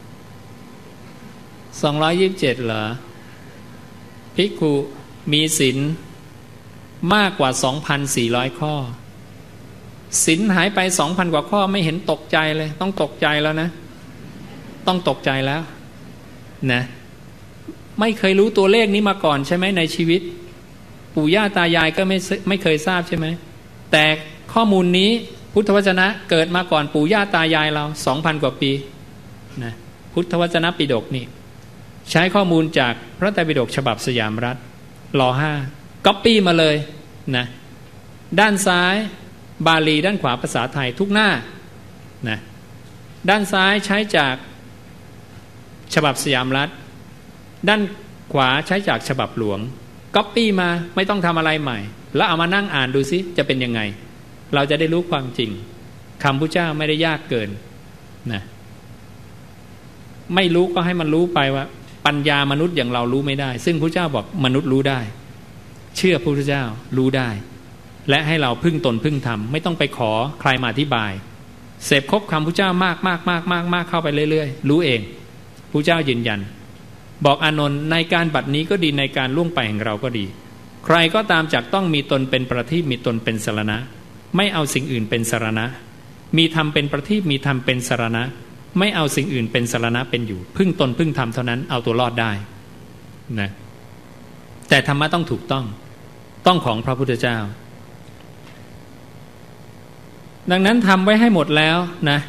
227เหรอภิกขุมีศีลมากกว่า 2,400 ข้อศีลหายไป 2,000 กว่าข้อไม่เห็นตกใจเลยต้องตกใจแล้วนะต้องตกใจแล้วนะไม่เคยรู้ตัวเลขนี้มาก่อนใช่ไหมในชีวิตปู่ย่าตายายก็ไม่เคยทราบใช่ไหมแต่ข้อมูลนี้พุทธวจนะเกิดมาก่อนปู่ย่าตายายเรา 2,000 กว่าปีนะพุทธวจนะปิฎกนี่ใช้ข้อมูลจากพระไตรปิฎกฉบับสยามรัฐร.5 ก๊อปปี้มาเลยนะด้านซ้ายบาลีด้านขวาภาษาไทยทุกหน้านะด้านซ้ายใช้จากฉบับสยามรัฐด้านขวาใช้จากฉบับหลวงก๊อปปี้มาไม่ต้องทำอะไรใหม่แล้วเอามานั่งอ่านดูซิจะเป็นยังไงเราจะได้รู้ความจริงคำพุทธเจ้าไม่ได้ยากเกินนะไม่รู้ก็ให้มันรู้ไปว่าปัญญามนุษย์อย่างเรารู้ไม่ได้ซึ่งพุทธเจ้าบอกมนุษย์รู้ได้เชื่อพระพุทธเจ้ารู้ได้และให้เราพึ่งตนพึ่งธรรมไม่ต้องไปขอใครมาอธิบายเสพครบคำพุทธเจ้ามากเข้าไปเรื่อยๆรู้เองพุทธเจ้ายืนยันบอกอานนท์ในการบัดนี้ก็ดีในการล่วงไปแห่งเราก็ดีใครก็ตามจักต้องมีตนเป็นประทีปมีตนเป็นสรณะไม่เอาสิ่งอื่นเป็นสรณะมีธรรมเป็นประทีปมีธรรมเป็นสรณะไม่เอาสิ่งอื่นเป็นสรณะเป็นอยู่พึ่งตนพึ่งธรรมเท่านั้นเอาตัวรอดได้นะแต่ธรรมะต้องถูกต้องของพระพุทธเจ้าดังนั้นทำไว้ให้หมดแล้วนะ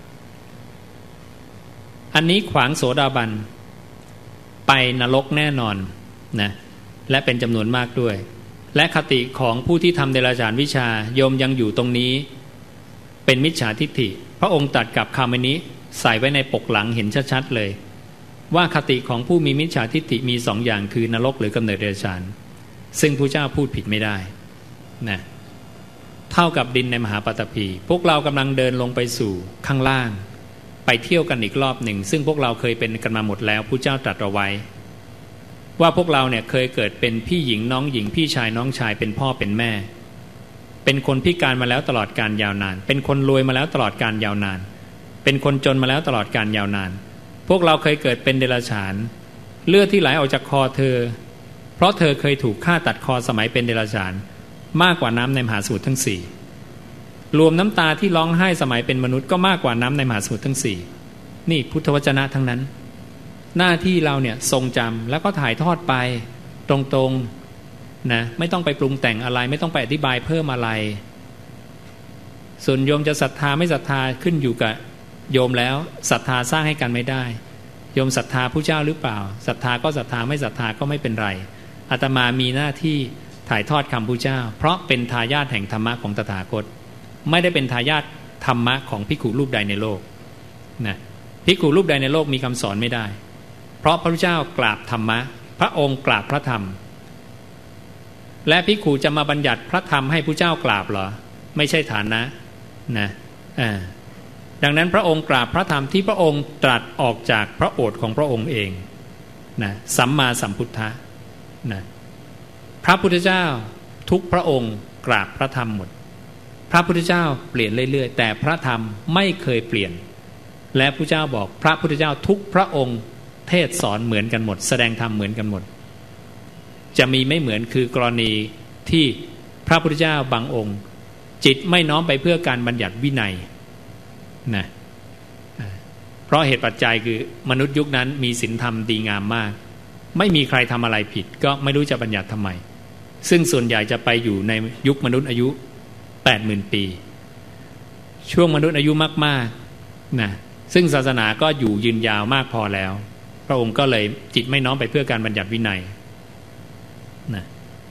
อันนี้ขวางโสดาบันไปนรกแน่นอนนะและเป็นจำนวนมากด้วยและคติของผู้ที่ทำเดรัจฉานวิชาโยมยังอยู่ตรงนี้เป็นมิจฉาทิฏฐิพระองค์ตรัสกับคำนี้ใส่ไว้ในปกหลังเห็นชัดๆเลยว่าคติของผู้มีมิจฉาทิฏฐิมี2 อย่างคือนรกหรือกำเนิดเดรัจฉานซึ่งพระเจ้าพูดผิดไม่ได้นะเท่ากับดินในมหาปฐพีพวกเรากำลังเดินลงไปสู่ข้างล่างไปเที่ยวกันอีกรอบหนึ่งซึ่งพวกเราเคยเป็นกันมาหมดแล้วพระเจ้าตรัสเอาไว้ว่าพวกเราเนี่ยเคยเกิดเป็นพี่หญิงน้องหญิงพี่ชายน้องชายเป็นพ่อเป็นแม่เป็นคนพิการมาแล้วตลอดการยาวนานเป็นคนรวยมาแล้วตลอดการยาวนานเป็นคนจนมาแล้วตลอดการยาวนานพวกเราเคยเกิดเป็นเดรัจฉานเลือดที่ไหลออกจากคอเธอเพราะเธอเคยถูกฆ่าตัดคอสมัยเป็นเดรัจฉานมากกว่าน้ำในมหาสมุทรทั้ง4รวมน้ำตาที่ร้องไห้สมัยเป็นมนุษย์ก็มากกว่าน้ำในมหาสมุทรทั้ง4นี่พุทธวจนะทั้งนั้นหน้าที่เราเนี่ยทรงจำแล้วก็ถ่ายทอดไปตรงๆนะไม่ต้องไปปรุงแต่งอะไรไม่ต้องไปอธิบายเพิ่มอะไรส่วนโยมจะศรัทธาไม่ศรัทธาขึ้นอยู่กับโยมแล้วศรัทธาสร้างให้กันไม่ได้โยมศรัทธาผู้เจ้าหรือเปล่าศรัทธาก็ศรัทธาไม่ศรัทธาก็ไม่เป็นไรอาตมามีหน้าที่ถ่ายทอดคำพุทธเจ้าเพราะเป็นทายาทแห่งธรรมะของตถาคตไม่ได้เป็นทายาทธรรมะของภิกขุรูปใดในโลกนะภิกขุรูปใดในโลกมีคำสอนไม่ได้เพราะพระพุทธเจ้ากราบธรรมะพระองค์กราบพระธรรมและภิกขุจะมาบัญญัติพระธรรมให้พระเจ้ากราบเหรอไม่ใช่ฐานะนะดังนั้นพระองค์กราบพระธรรมที่พระองค์ตรัสออกจากพระโอษฐ์ของพระองค์เองนะสัมมาสัมพุทธะนะพระพุทธเจ้าทุกพระองค์กราบพระธรรมหมดพระพุทธเจ้าเปลี่ยนเรื่อยๆแต่พระธรรมไม่เคยเปลี่ยนและพระเจ้าบอกพระพุทธเจ้าทุกพระองค์เทศสอนเหมือนกันหมดแสดงธรรมเหมือนกันหมดจะมีไม่เหมือนคือกรณีที่พระพุทธเจ้าบางองค์จิตไม่น้อมไปเพื่อการบัญญัติวินัยนะเพราะเหตุปัจจัยคือมนุษย์ยุคนั้นมีศีลธรรมดีงามมากไม่มีใครทำอะไรผิดก็ไม่รู้จะบัญญัติทำไมซึ่งส่วนใหญ่จะไปอยู่ในยุคมนุษย์อายุ 80,000 ปีช่วงมนุษย์อายุมากๆนะซึ่งศาสนาก็อยู่ยืนยาวมากพอแล้วพระองค์ก็เลยจิตไม่น้อมไปเพื่อการบัญญัติวินัยนะ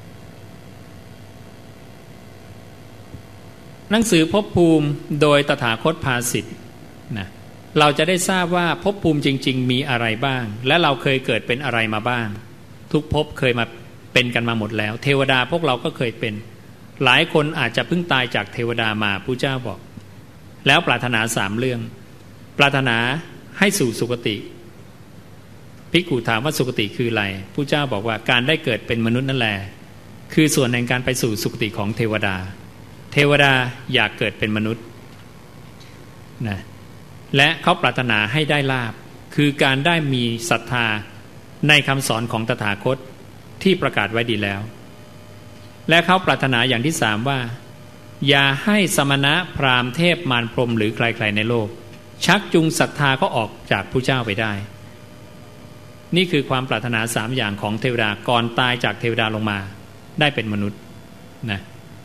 หนังสือภพภูมิโดยตถาคตภาสิทธิ์นะเราจะได้ทราบว่าภพภูมิจริงๆมีอะไรบ้างและเราเคยเกิดเป็นอะไรมาบ้างทุกภพเคยมาเป็นกันมาหมดแล้วเทวดาพวกเราก็เคยเป็นหลายคนอาจจะเพิ่งตายจากเทวดามาพุทธเจ้าบอกแล้วปรารถนา3 เรื่องปรารถนาให้สู่สุคติภิกขุถามว่าสุคติคืออะไรพุทธเจ้าบอกว่าการได้เกิดเป็นมนุษย์นั่นแหละคือส่วนแห่งการไปสู่สุคติของเทวดาเทวดาอยากเกิดเป็นมนุษย์นะและเขาปรารถนาให้ได้ลาภคือการได้มีศรัทธาในคำสอนของตถาคตที่ประกาศไว้ดีแล้วและเขาปรารถนาอย่างที่3ว่าอย่าให้สมณะพราหมณ์เทพมารพรหมหรือใครๆในโลกชักจูงศรัทธาเขาออกจากพระเจ้าไปได้นี่คือความปรารถนา3อย่างของเทวดาก่อนตายจากเทวดาลงมาได้เป็นมนุษย์นะ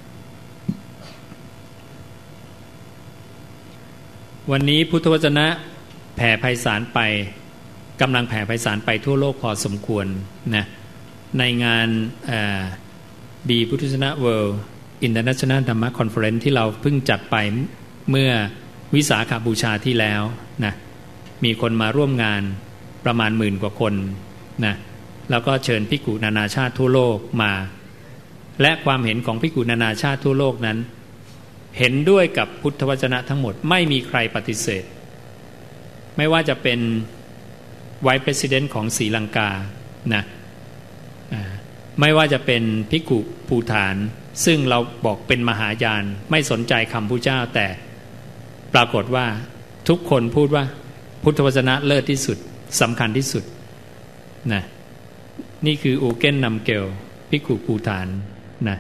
วันนี้พุทธวจนะแผ่ไพศาลไปกำลังแผ่ไพศาลไปทั่วโลกพอสมควรนะในงานบีพุทธวจนะ World International Dhamma Conference ที่เราเพิ่งจัดไปเมื่อวิสาขบูชาที่แล้วนะมีคนมาร่วมงานประมาณ10,000 กว่าคนนะแล้วก็เชิญภิกขุนานาชาติทั่วโลกมาและความเห็นของภิกขุนานาชาติทั่วโลกนั้นเห็นด้วยกับพุทธวจนะทั้งหมดไม่มีใครปฏิเสธไม่ว่าจะเป็นไวซ์ประธานของศรีลังกานะไม่ว่าจะเป็นภิกขุภูฏานซึ่งเราบอกเป็นมหายานไม่สนใจคำพุทธเจ้าแต่ปรากฏว่าทุกคนพูดว่าพุทธวจนะเลิศที่สุดสำคัญที่สุดนะนี่คืออูเก้นนัมเกลภิกขุภูฏานนะ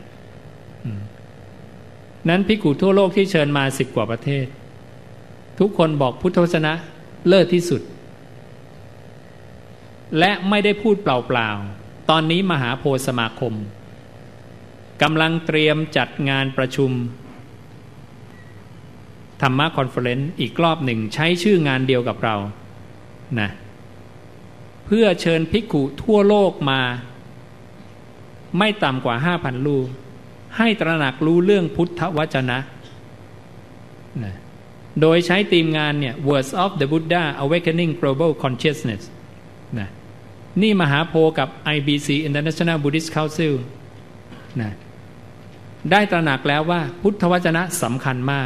นั้นภิกขุทั่วโลกที่เชิญมา10 กว่าประเทศทุกคนบอกพุทธวจนะเลิศที่สุดและไม่ได้พูดเปล่าๆตอนนี้มหาโพธิ์สมาคมกำลังเตรียมจัดงานประชุมธรรมะคอนเฟอเรนซ์อีกรอบหนึ่งใช้ชื่องานเดียวกับเรานะเพื่อเชิญภิกขุทั่วโลกมาไม่ต่ำกว่า 5,000 รูปให้ตระหนักรู้เรื่องพุทธวจนะนะโดยใช้ธีมงานเนี่ย Words of the Buddha Awakening Global Consciousness นะนี่มหาโพธิ์กับ IBC International Buddhist Council นะได้ตระหนักแล้วว่าพุทธวจนะสำคัญมาก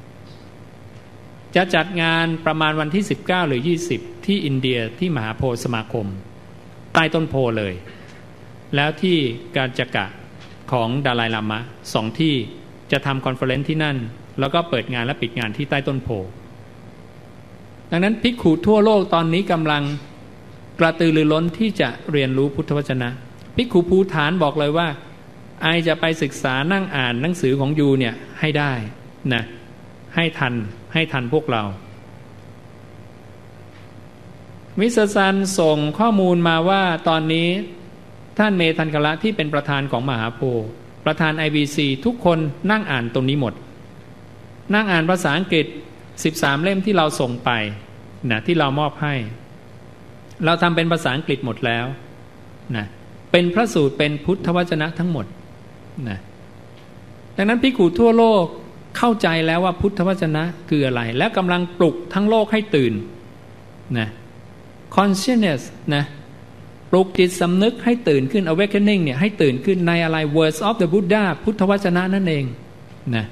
จะจัดงานประมาณวันที่19หรือ20ที่อินเดียที่มหาโพธิ์สมาคมใต้ต้นโพเลยแล้วที่กาญจกะของดาไลลามะ2ที่จะทำคอนเฟอเรนซ์ที่นั่นแล้วก็เปิดงานและปิดงานที่ใต้ต้นโพดังนั้นภิกขุทั่วโลกตอนนี้กำลังกระตือรือร้นที่จะเรียนรู้พุทธวจนะภิกขุภูฏานบอกเลยว่าไอจะไปศึกษานั่งอ่านหนังสือของยูเนี่ยให้ได้นะให้ทันพวกเรามิสซันส่งข้อมูลมาว่าตอนนี้ท่านเมธันกละที่เป็นประธานของมหาโพธิ์ประธาน IBC ทุกคนนั่งอ่านตรงนี้หมดนั่งอ่านภาษาอังกฤษ13 เล่มที่เราส่งไปนะที่เรามอบให้เราทำเป็นภาษาอังกฤษหมดแล้วนะเป็นพระสูตรเป็นพุทธวจนะทั้งหมดนะดังนั้นภิกขุทั่วโลกเข้าใจแล้วว่าพุทธวจนะคืออะไรและกำลังปลุกทั้งโลกให้ตื่นนะ consciousness นะปลุกจิตสำนึกให้ตื่นขึ้น awakening เนี่ยให้ตื่นขึ้นในอะไร words of the Buddha พุทธวจนะนั่นเองนะ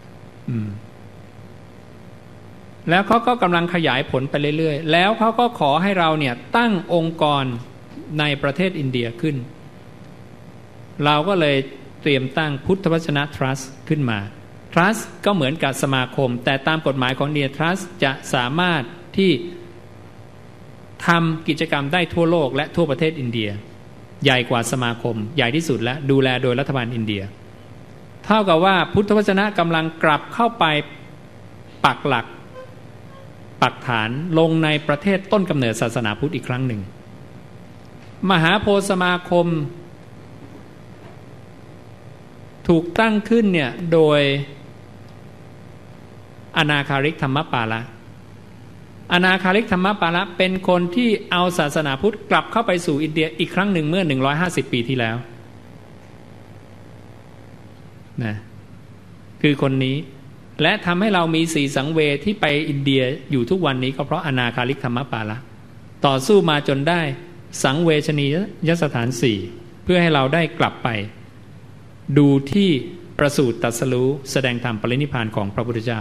แล้วเขาก็กำลังขยายผลไปเรื่อยๆแล้วเขาก็ขอให้เราเนี่ยตั้งองค์กรในประเทศอินเดียขึ้นเราก็เลยเตรียมตั้งพุทธวจนะ Trust ขึ้นมา Trust ก็เหมือนกับสมาคมแต่ตามกฎหมายของ India Trust จะสามารถที่ทำกิจกรรมได้ทั่วโลกและทั่วประเทศอินเดียใหญ่กว่าสมาคมใหญ่ที่สุดและดูแลโดยรัฐบาลอินเดียเท่ากับว่าพุทธวจนะกำลังกลับเข้าไปปักหลักปักฐานลงในประเทศต้นกำเนิดศาสนาพุทธอีกครั้งหนึ่งมหาโพธิ์สมาคมถูกตั้งขึ้นเนี่ยโดยอนาคาริกธรรมปาละอนาคาริกธรรมปาละเป็นคนที่เอาศาสนาพุทธกลับเข้าไปสู่อินเดียอีกครั้งหนึ่งเมื่อ150 ปีที่แล้วนะคือคนนี้และทำให้เรามีสีสังเวชที่ไปอินเดียอยู่ทุกวันนี้ก็เพราะอนาคาริกธรรมปาละต่อสู้มาจนได้สังเวชนียสถาน4เพื่อให้เราได้กลับไปดูที่ประสูติตรัสรู้แสดงธรรมปรินิพพานของพระพุทธเจ้า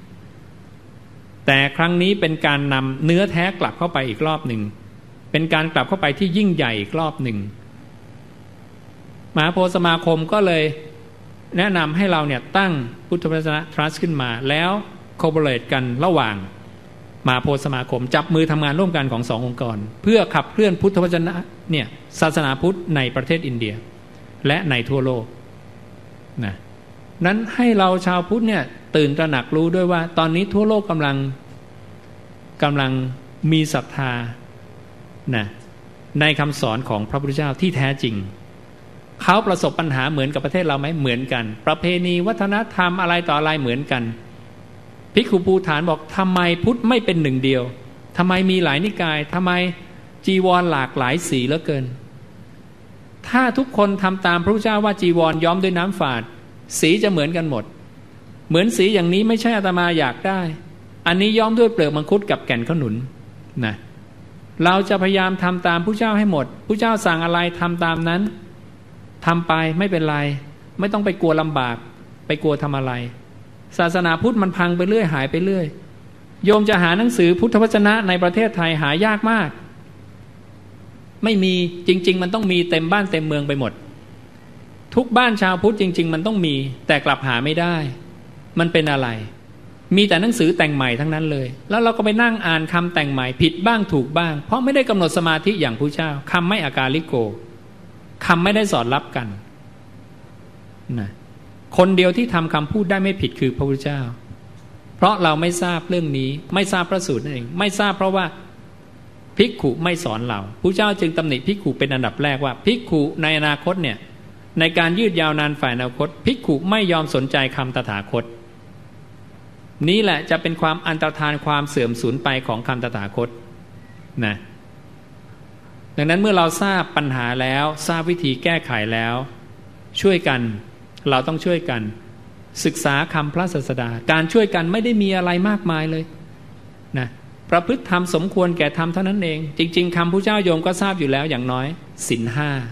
แต่ครั้งนี้เป็นการนำเนื้อแท้กลับเข้าไปอีกรอบหนึ่งเป็นการกลับเข้าไปที่ยิ่งใหญ่อีกรอบหนึ่งมหาโพธิ์สมาคมก็เลยแนะนำให้เราเนี่ยตั้งพุทธวจนะทรัสต์ขึ้นมาแล้วโคโบเลตกันระหว่างมหาโพธิ์สมาคมจับมือทำงานร่วมกันของ2 องค์กรเพื่อขับเคลื่อนพุทธวจนะเนี่ยศาสนาพุทธในประเทศอินเดียและในทั่วโลกนะนั้นให้เราชาวพุทธเนี่ยตื่นตระหนักรู้ด้วยว่าตอนนี้ทั่วโลกกำลังมีศรัทธานะในคำสอนของพระพุทธเจ้าที่แท้จริงเขาประสบปัญหาเหมือนกับประเทศเราไหมเหมือนกันประเพณีวัฒนธรรมอะไรต่ออะไรเหมือนกันภิกขุภูฐานบอกทำไมพุทธไม่เป็นหนึ่งเดียวทำไมมีหลายนิกายทำไมจีวรหลากหลายสีเหลือเกินถ้าทุกคนทำตามพระพุทธเจ้าว่าจีวรย้อมด้วยน้ำฝาดสีจะเหมือนกันหมดเหมือนสีอย่างนี้ไม่ใช่อาตมาอยากได้อันนี้ย้อมด้วยเปลือกมังคุดกับแก่นขนุนนะเราจะพยายามทำตามพระเจ้าให้หมดพระเจ้าสั่งอะไรทำตามนั้นทำไปไม่เป็นไรไม่ต้องไปกลัวลำบากไปกลัวทำอะไรศาสนาพุทธมันพังไปเรื่อยหายไปเรื่อยโยมจะหาหนังสือพุทธวจนะในประเทศไทยหายากมากไม่มีจริงๆมันต้องมีเต็มบ้านเต็มเมืองไปหมดทุกบ้านชาวพุทธจริงๆมันต้องมีแต่กลับหาไม่ได้มันเป็นอะไรมีแต่หนังสือแต่งใหม่ทั้งนั้นเลยแล้วเราก็ไปนั่งอ่านคำแต่งใหม่ผิดบ้างถูกบ้างเพราะไม่ได้กำหนดสมาธิอย่างพระเจ้าคำไม่อากาลิโกคำไม่ได้สอดรับกันนะคนเดียวที่ทำคำพูดได้ไม่ผิดคือพระพุทธเจ้าเพราะเราไม่ทราบเรื่องนี้ไม่ทราบพระสูตรนั่นเองไม่ทราบเพราะว่าภิกขุไม่สอนเราพระเจ้าจึงตำหนิภิกขุเป็นอันดับแรกว่าภิกขุในอนาคตเนี่ยในการยืดยาวนานฝ่ายอนาคตภิกขุไม่ยอมสนใจคำตถาคตนี้แหละจะเป็นความอันตรธานความเสื่อมสูญไปของคำตถาคตนะดังนั้นเมื่อเราทราบปัญหาแล้วทราบวิธีแก้ไขแล้วช่วยกันเราต้องช่วยกันศึกษาคำพระศาสดาการช่วยกันไม่ได้มีอะไรมากมายเลยนะประพฤติธรรมสมควรแก่ธรรมเท่านั้นเองจริงๆคำพระเจ้าโยมก็ทราบอยู่แล้วอย่างน้อยศีล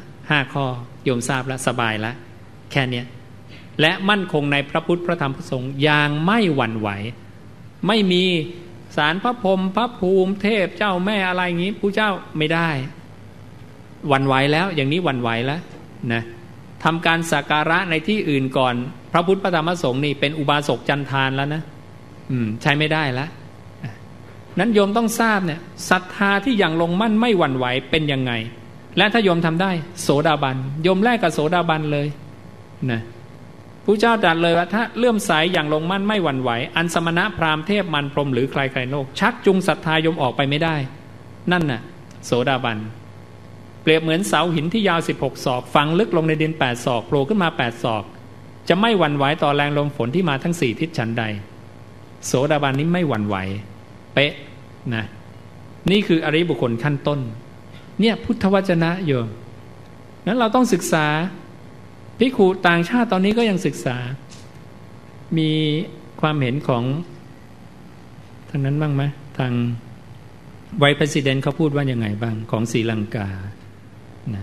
5ข้อโยมทราบแล้วสบายแล้วแค่นี้และมั่นคงในพระพุทธพระธรรมพระสงฆ์อย่างไม่หวั่นไหวไม่มีศาลพระพรหมพระภูมิเทพเจ้าแม่อะไรอย่างนี้พระเจ้าไม่ได้หวั่นไหวแล้วอย่างนี้หวั่นไหวแล้วนะทำการสักการะในที่อื่นก่อนพระพุทธพระธรรมพระสงฆ์นี่เป็นอุบาสกจันทานแล้วนะใช้ไม่ได้แล้วนั้นโยมต้องทราบเนี่ยศรัทธาที่อย่างลงมั่นไม่หวั่นไหวเป็นยังไงและถ้าโยมทำได้โสดาบันโยมแรกกับโสดาบันเลยนะพระเจ้าตรัสเลยว่าถ้าเลื่อมใสอย่างลงมั่นไม่หวั่นไหวอันสมณะพราหมณ์เทพมันพรหมหรือใครๆโลกชักจูงศรัทธาโยมออกไปไม่ได้นั่นน่ะโสดาบันเปรียบเหมือนเสาหินที่ยาว16 ศอกฝังลึกลงในดิน8 ศอกโผล่ขึ้นมา8 ศอกจะไม่หวั่นไหวต่อแรงลมฝนที่มาทั้ง4 ทิศฉันใดโสดาบันนี้ไม่หวั่นไหวเป๊ะนะนี่คืออริยบุคคลขั้นต้นเนี่ยพุทธวจนะโยมนั้นเราต้องศึกษาภิกขุต่างชาติตอนนี้ก็ยังศึกษามีความเห็นของทางนั้นบ้างไหมทางไวท์ประธานเขาพูดว่ายังไงบ้างของศรีลังกานะ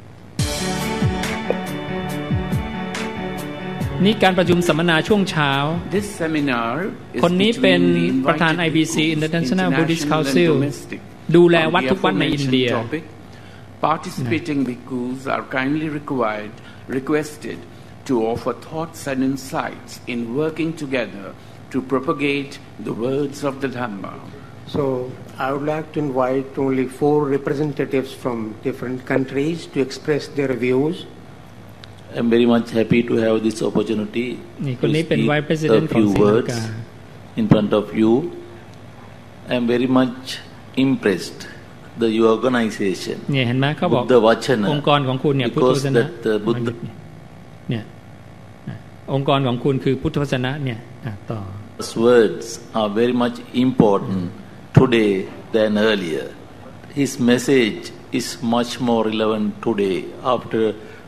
นี่การประชุมสัมมนาช่วงเช้าคนนี้เป็นประธาน IBC International Buddhist Council ดูแลวัดทุกวัดในอินเดีย Participating bhikkhus are kindly requested to offer thoughts and insights in working together to propagate the words of the Dhamma. So I would like to invite only 4 representatives from different countries to express their views. I'm very much happy to have this opportunity to speak a few words in front of you. I'm very much impressed the organization เนี่ยเห็นไหมเขาบอก Buddha Vachana องค์กรของคุณเนี่ยพุทธวจนะเนี่ยองค์กรของคุณคือพุทธวจนะเนี่ยต่อ words are very much important today than earlier. His message is much more relevant today after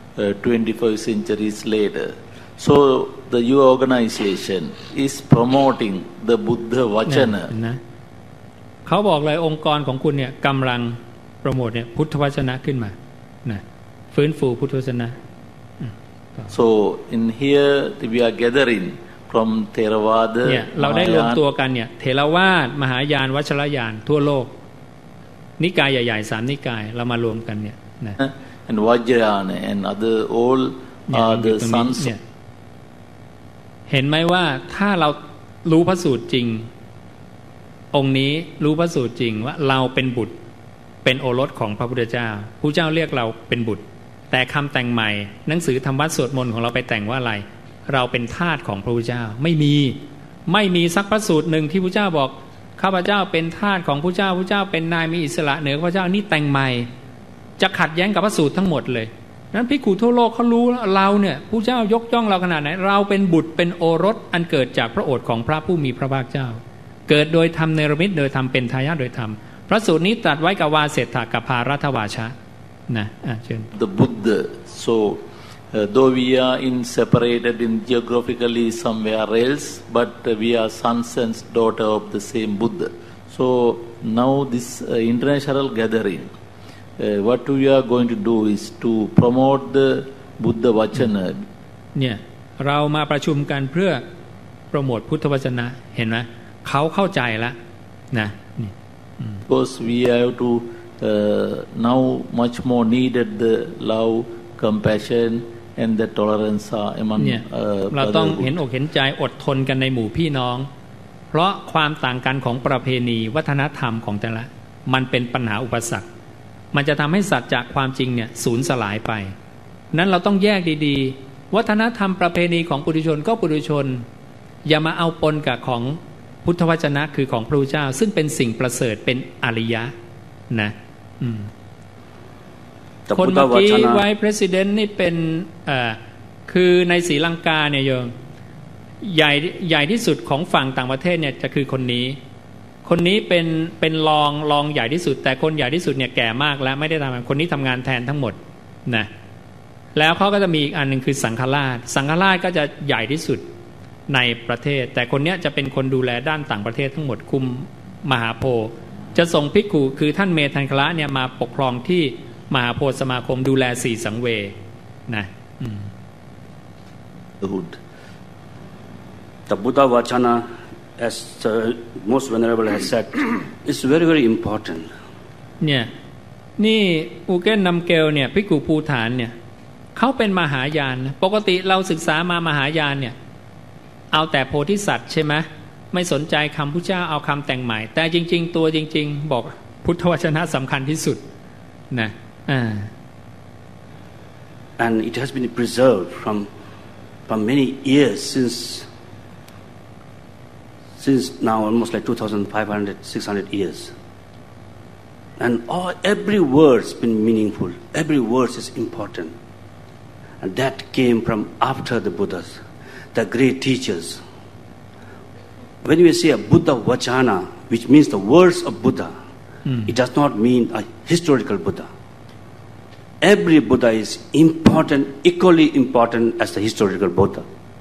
25 centuries later. So the your organization is promoting the Buddha Vachana. นะเขาบอกเลยองค์กรของคุณเนี่ยกำลังโปรโมทเนี่ยพุทธวจนะขึ้นมานะฟื้นฟูพุทธวจนะ So in here we are gathering from Theravada เนี่ยเราได้รวมตัวกันเนี่ยเถรวาทมหายานวัชรยานทั่วโลกนิกายใหญ่ๆ3นิกายเรามารวมกันเนี่ยนะ and Vajrayana and other all are the sons เห็นไหมว่าถ้าเรารู้พระสูตรจริงองค์นี้รู้พระสูตรจริงว่าเราเป็นบุตรเป็นโอรสของพระพุทธเจ้าพระเจ้าเรียกเราเป็นบุตรแต่คำแต่งใหม่หนังสือธรรมวัตรสวดมนต์ของเราไปแต่งว่าอะไรเราเป็นทาสของพระพุทธเจ้าไม่มีสักพระสูตรหนึ่งที่พระเจ้าบอกข้าพเจ้าเป็นทาสของพระเจ้าพระเจ้าเป็นนายมีอิสระเหนือพระเจ้านี่แต่งใหม่จะขัดแย้งกับพระสูตรทั้งหมดเลยนั้นภิกขุทั่วโลกเขารู้เราเนี่ยพระเจ้ายกย่องเราขนาดไหนเราเป็นบุตรเป็นโอรสอันเกิดจากพระโอษฐ์ของพระผู้มีพระภาคเจ้าเกิดโดยธรรมเนรมิตโดยธรรมเป็นทายาทโดยธรรมพระสูตรนี้ตรัสไว้กับวาเสถะกับภารัตวาชะนะเชิญ The Buddha so though we are separated in geographically somewhere else but we are sons and daughters of the same Buddha so now this international gathering what we are going to do is to promote the Buddha Vachana เนี่ยเรามาประชุมกันเพื่อโปรโมทพุทธวจนะเห็นไหมเขาเข้าใจแล้วนะนี่ because we have to now much more needed the love compassion and the tolerance among เราต้องเห็นอกเห็นใจอดทนกันในหมู่พี่น้องเพราะความต่างกันของประเพณีวัฒนธรรมของแต่ละมันเป็นปัญหาอุปสรรคมันจะทำให้สัจจะความจริงเนี่ยสูญสลายไปนั้นเราต้องแยกดีๆวัฒนธรรมประเพณีของปุถุชนก็ปุถุชนอย่ามาเอาปนกับของพุทธวจนะคือของพระพุทธเจ้าซึ่งเป็นสิ่งประเสริฐเป็นอริยะนะคนเมื่อกี้ไว้ประธานาธิบดีนี่เป็นคือในศรีลังกาเนี่ยโยมใหญ่ที่สุดของฝั่งต่างประเทศเนี่ยจะคือคนนี้เป็นรองใหญ่ที่สุดแต่คนใหญ่ที่สุดเนี่ยแก่มากแล้วไม่ได้ทำคนนี้ทำงานแทนทั้งหมดนะแล้วเขาก็จะมีอีกอันนึงคือสังฆราชก็จะใหญ่ที่สุดในประเทศแต่คนนี้จะเป็นคนดูแลด้านต่างประเทศทั้งหมดคุมมหาโพธิ์จะส่งภิกขุคือท่านเมธันคละเนี่ยมาปกครองที่มหาโพธิ์สมาคมดูแล4สังเวย์นะ The Buddha Vachana as most venerable has said is very very important เนี่ยนี่อูเกนนัมเกลเนี่ยภิกขุภูฐานเนี่ยเขาเป็นมหายานปกติเราศึกษามามหายานเนี่ยเอาแต่โพธิสัตว์ใช่ไหมไม่สนใจคำพุทธเจ้าเอาคำแต่งใหม่แต่จริงๆตัวจริงๆบอกพุทธวจนะสำคัญที่สุดนะ and it has been preserved from many years since now almost like 2,500-600 years and every word's been meaningful every word is important and that came from after the Buddhas the great teachers when we say a Buddha Vachana which means the words of Buddha it does not mean a historical Buddha every Buddha is important equally important as the historical Buddha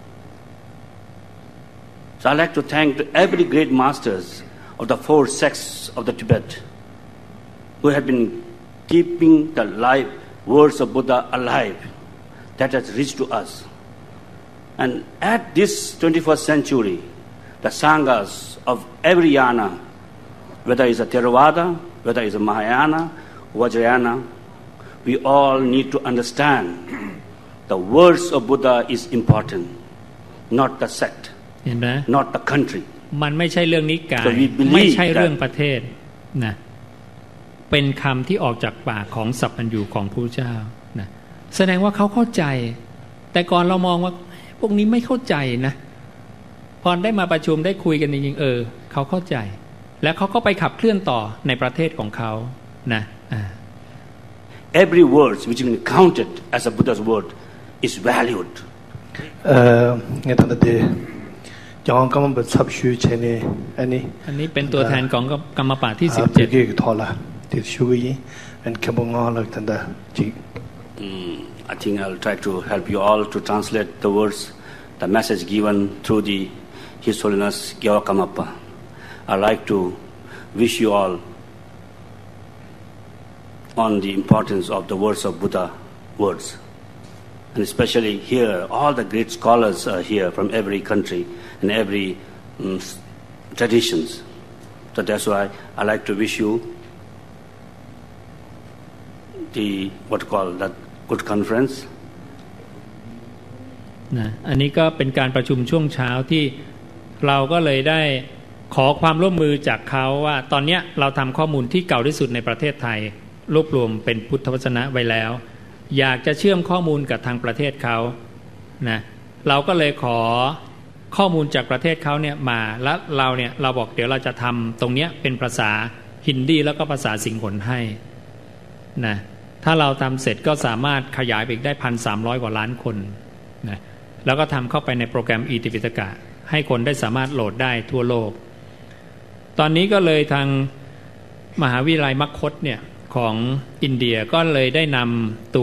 so I like to thank every great masters of the 4 sects of the Tibet who have been keeping the life words of Buddha alive that has reached to us and at this 21st century the sanghas of every yana whether it's a Theravada whether it's a Mahayana Vajrayana we all need to understand the words of Buddha is important not the sect not the country มันไม่ใช่เรื่องนิกายไม่ใช่เรื่องประเทศนะเป็นคำที่ออกจากปากของสัพพัญญูของพระพุทธเจ้านะแสดงว่าเขาเข้าใจแต่ก่อนเรามองว่าพวกนี้ไม่เข้าใจนะพอได้มาประชุมได้คุยกันจริงๆเขาเข้าใจแล้วเขาก็ไปขับเคลื่อนต่อในประเทศของเขานะ Every word which is counted as a Buddha's word is valued. เนี่ยตอนนี้ยังก็มันเป็นสับชูเชนี่อันนี้เป็นตัวแทนของกรรมปาฐที่17 ที่ทอละที่ชูยีเป็นแค่บงอเลยตั้งแต่จี I think I'll try to help you all to translate the words, the message given through His Holiness Gyawa Kamappa. I'd like to wish you all on the importance of the words of Buddha words. And especially here, all the great scholars are here from every country and every traditions. So that's why I like to wish you that good conference. นะอันนี้ก็เป็นการประชุมช่วงเช้าที่เราก็เลยได้ขอความร่วมมือจากเขาว่าตอนนี้เราทำข้อมูลที่เก่าที่สุดในประเทศไทยรวบรวมเป็นพุทธวจนะไว้แล้วอยากจะเชื่อมข้อมูลกับทางประเทศเขานะเราก็เลยขอข้อมูลจากประเทศเขาเนี่ยมาแล้วเราบอกเดี๋ยวเราจะทำตรงนี้เป็นภาษาฮินดีแล้วก็ภาษาสิงหลให้นะถ้าเราทำเสร็จก็สามารถขยายไปอีกได้ 1,300 กว่าล้านคนนะแล้วก็ทำเข้าไปในโปรแกรมอิติปิฎกะให้คนได้สามารถโหลดได้ทั่วโลกตอนนี้ก็เลยทางมหาวิทยาลัยมัคคตเนี่ยของอินเดียก็เลยได้นำ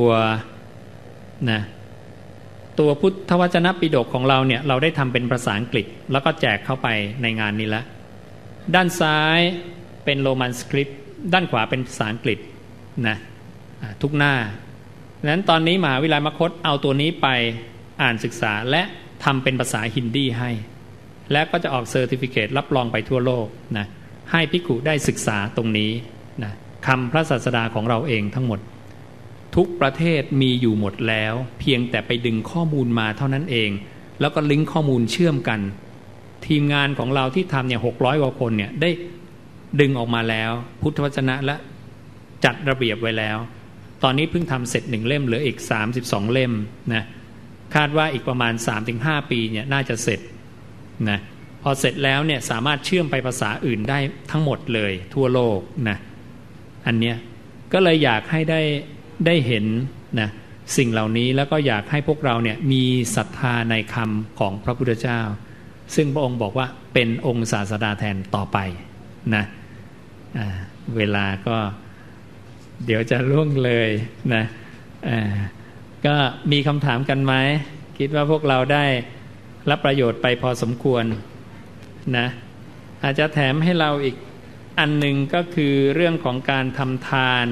ตัวพุทธวจนะปิฎกของเราเนี่ยเราได้ทำเป็นภาษาอังกฤษแล้วก็แจกเข้าไปในงานนี้แล้วด้านซ้ายเป็นโรมันสคริปต์ด้านขวาเป็นภาษาอังกฤษนะทุกหน้าดังนั้นตอนนี้มหาวิทยาลัยมัคคตเอาตัวนี้ไปอ่านศึกษาและทำเป็นภาษาฮินดีให้และก็จะออกเซอร์ติฟิเคตรับรองไปทั่วโลกนะให้ภิกขุได้ศึกษาตรงนี้นะคำพระศาสดาของเราเองทั้งหมดทุกประเทศมีอยู่หมดแล้วเพียงแต่ไปดึงข้อมูลมาเท่านั้นเองแล้วก็ลิงก์ข้อมูลเชื่อมกันทีมงานของเราที่ทำเนี่ย600 กว่าคนเนี่ยได้ดึงออกมาแล้วพุทธวจนะและจัดระเบียบไว้แล้วตอนนี้เพิ่งทำเสร็จ1 เล่มเหลืออีก32 เล่มนะคาดว่าอีกประมาณ 3-5 ปีเนี่ยน่าจะเสร็จนะพอเสร็จแล้วเนี่ยสามารถเชื่อมไปภาษาอื่นได้ทั้งหมดเลยทั่วโลกนะอันเนี้ยก็เลยอยากให้ได้เห็นนะสิ่งเหล่านี้แล้วก็อยากให้พวกเราเนี่ยมีศรัทธาในคำของพระพุทธเจ้าซึ่งพระองค์บอกว่าเป็นองค์ศาสดาแทนต่อไปนะเวลาก็เดี๋ยวจะล่วงเลยนะก็มีคำถามกันไหมคิดว่าพวกเราได้รับประโยชน์ไปพอสมควรนะอาจจะแถมให้เราอีกอันหนึ่งก็คือเรื่องของการทำทาน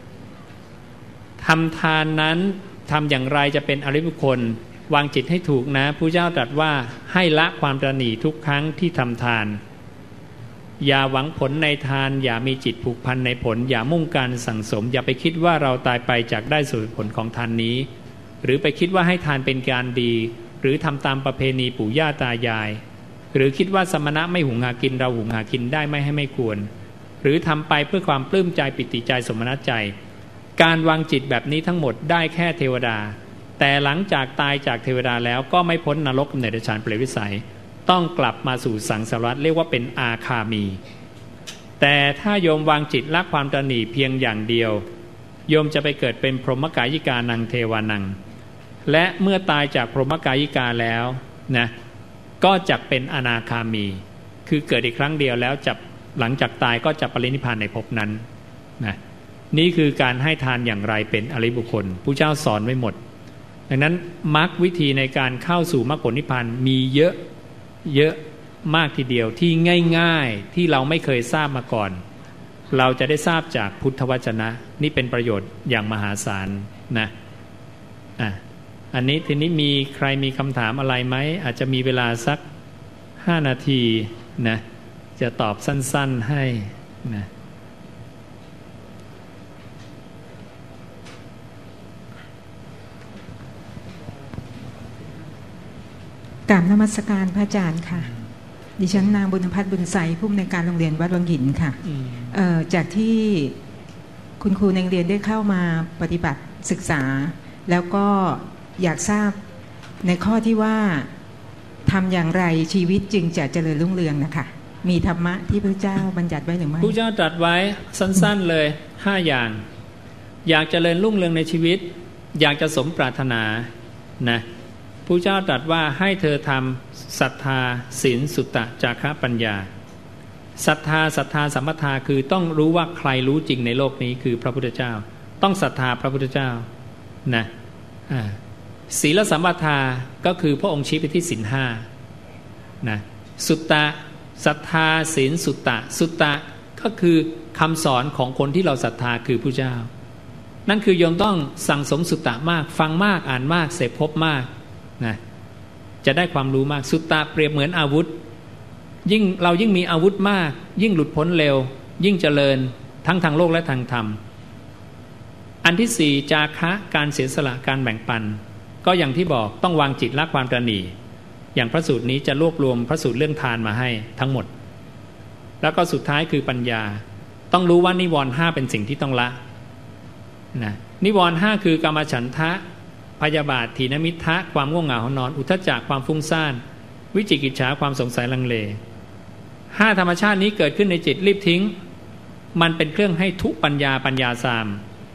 นั้นทำอย่างไรจะเป็นอริยบุคคลวางจิตให้ถูกนะพระเจ้าตรัสว่าให้ละความตระหนี่ทุกครั้งที่ทำทานอย่าหวังผลในทานอย่ามีจิตผูกพันในผลอย่ามุ่งการสั่งสมอย่าไปคิดว่าเราตายไปจากได้ส่วนผลของทานนี้หรือไปคิดว่าให้ทานเป็นการดีหรือทำตามประเพณีปู่ย่าตายายหรือคิดว่าสมณะไม่หุงหากินเราหุงหากินได้ไม่ควรหรือทำไปเพื่อความปลื้มใจปิติใจสมนัสใจการวางจิตแบบนี้ทั้งหมดได้แค่เทวดาแต่หลังจากตายจากเทวดาแล้วก็ไม่พ้นนรกในเดรัจฉานเปรตวิสัยต้องกลับมาสู่สังสารวัฏเรียกว่าเป็นอาคามีแต่ถ้าโยมวางจิตละความตระหนี่เพียงอย่างเดียวโยมจะไปเกิดเป็นพรหมกายิกานังเทวานังและเมื่อตายจากพรหมกายิกาแล้วนะก็จะเป็นอนาคามีคือเกิดอีกครั้งเดียวแล้วจะหลังจากตายก็จะปรินิพพานในภพนั้นนะนี่คือการให้ทานอย่างไรเป็นอริยบุคคลผู้เจ้าสอนไว้หมดดังนั้นมรรควิธีในการเข้าสู่มรรคผลนิพพานมีเยอะมากทีเดียวที่ง่ายๆที่เราไม่เคยทราบมาก่อนเราจะได้ทราบจากพุทธวจนะนี่เป็นประโยชน์อย่างมหาศาลนะอันนี้ทีนี้มีใครมีคำถามอะไรไหมอาจจะมีเวลาสัก5 นาทีนะจะตอบสั้นๆให้นะกราบนมัสการพระอาจารย์ค่ะดิฉันนางบุญพัฒน์บุญใสผู้อำนวยการโรงเรียนวัดวังหินค่ะจากที่คุณครูในโรงเรียนได้เข้ามาปฏิบัติศึกษาแล้วก็อยากทราบในข้อที่ว่าทำอย่างไรชีวิตจึงจะเจริญรุ่งเรืองนะคะมีธรรมะที่พระเจ้าบัญญัติไว้หรือไม่พระเจ้าตรัสไว้สั้นๆเลย 5 อย่างอยากเจริญรุ่งเรืองในชีวิตอยากจะสมปรารถนานะพระเจ้าตรัสว่าให้เธอทำศรัทธาศีลสุตตะจาคะปัญญาศรัทธาสัมปทาคือต้องรู้ว่าใครรู้จริงในโลกนี้คือพระพุทธเจ้าต้องศรัทธาพระพุทธเจ้านะศีลสัมปทาก็คือพระองค์ชี้ไปที่ศีล 5นะสุตตะศรัทธาศีลสุตตะก็คือคำสอนของคนที่เราศรัทธาคือพระเจ้านั่นคือโยมต้องสั่งสมสุตตะมากฟังมากอ่านมากเสพพบมากนะจะได้ความรู้มากสุตตะเปรียบเหมือนอาวุธเรายิ่งมีอาวุธมากยิ่งหลุดพ้นเร็วยิ่งเจริญทั้งทางโลกและทางธรรมอันที่4จาคะการเสียสละการแบ่งปันก็อย่างที่บอกต้องวางจิตละความตระหนี่อย่างพระสูตรนี้จะรวบรวมพระสูตรเรื่องทานมาให้ทั้งหมดแล้วก็สุดท้ายคือปัญญาต้องรู้ว่านิวรณ์5เป็นสิ่งที่ต้องละนะนิวรณ์5คือกามฉันทะพยาบาทถีนมิทธะความง่วงเหงาหอนอนอุทธัจจะความฟุ้งซ่านวิจิกิจฉาความสงสัยลังเล5ธรรมชาตินี้เกิดขึ้นในจิตรีบทิ้งมันเป็นเครื่องให้ทุปัญญาสาม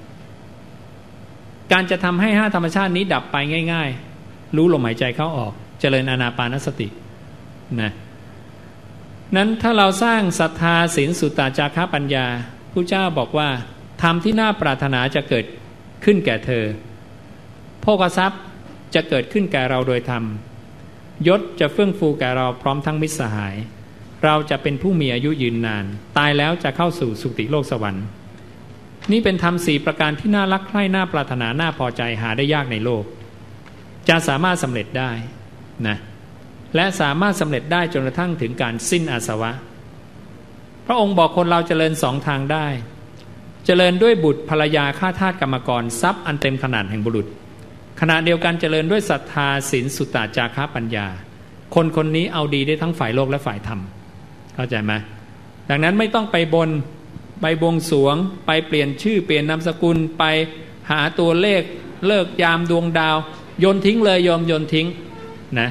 การจะทำให้5ธรรมชาตินี้ดับไปง่ายๆรู้ลมหายใจเข้าออกเจริญอานาปานสตินะนั้นถ้าเราสร้างศรัทธาศีลสุตตะจาคะปัญญาผู้เจ้าบอกว่าธรรมที่น่าปรารถนาจะเกิดขึ้นแก่เธอโภคทรัพย์จะเกิดขึ้นแก่เราโดยธรรมยศจะเฟื่องฟูแก่เราพร้อมทั้งมิตรสหายเราจะเป็นผู้มีอายุยืนนานตายแล้วจะเข้าสู่สุคติโลกสวรรค์นี่เป็นธรรม4ประการที่น่ารักใคร่น่าปรารถนาน่าพอใจหาได้ยากในโลกจะสามารถสำเร็จได้นะและสามารถสำเร็จได้จนกระทั่งถึงการสิ้นอาสวะพระองค์บอกคนเราเจริญ2 ทางได้เจริญด้วยบุตรภรรยาข้าทาสกรรมกรทรัพย์อันเต็มขนาดแห่งบุรุษขณะเดียวกันเจริญด้วยศรัทธาศีลสุตตะจาคะปัญญาคนนี้เอาดีได้ทั้งฝ่ายโลกและฝ่ายธรรมเข้าใจไหมดังนั้นไม่ต้องไปบนไปบวงสรวงไปเปลี่ยนชื่อเปลี่ยนนามสกุลไปหาตัวเลขเลิกยามดวงดาวโยนทิ้งเลยโยมโยนทิ้งนะ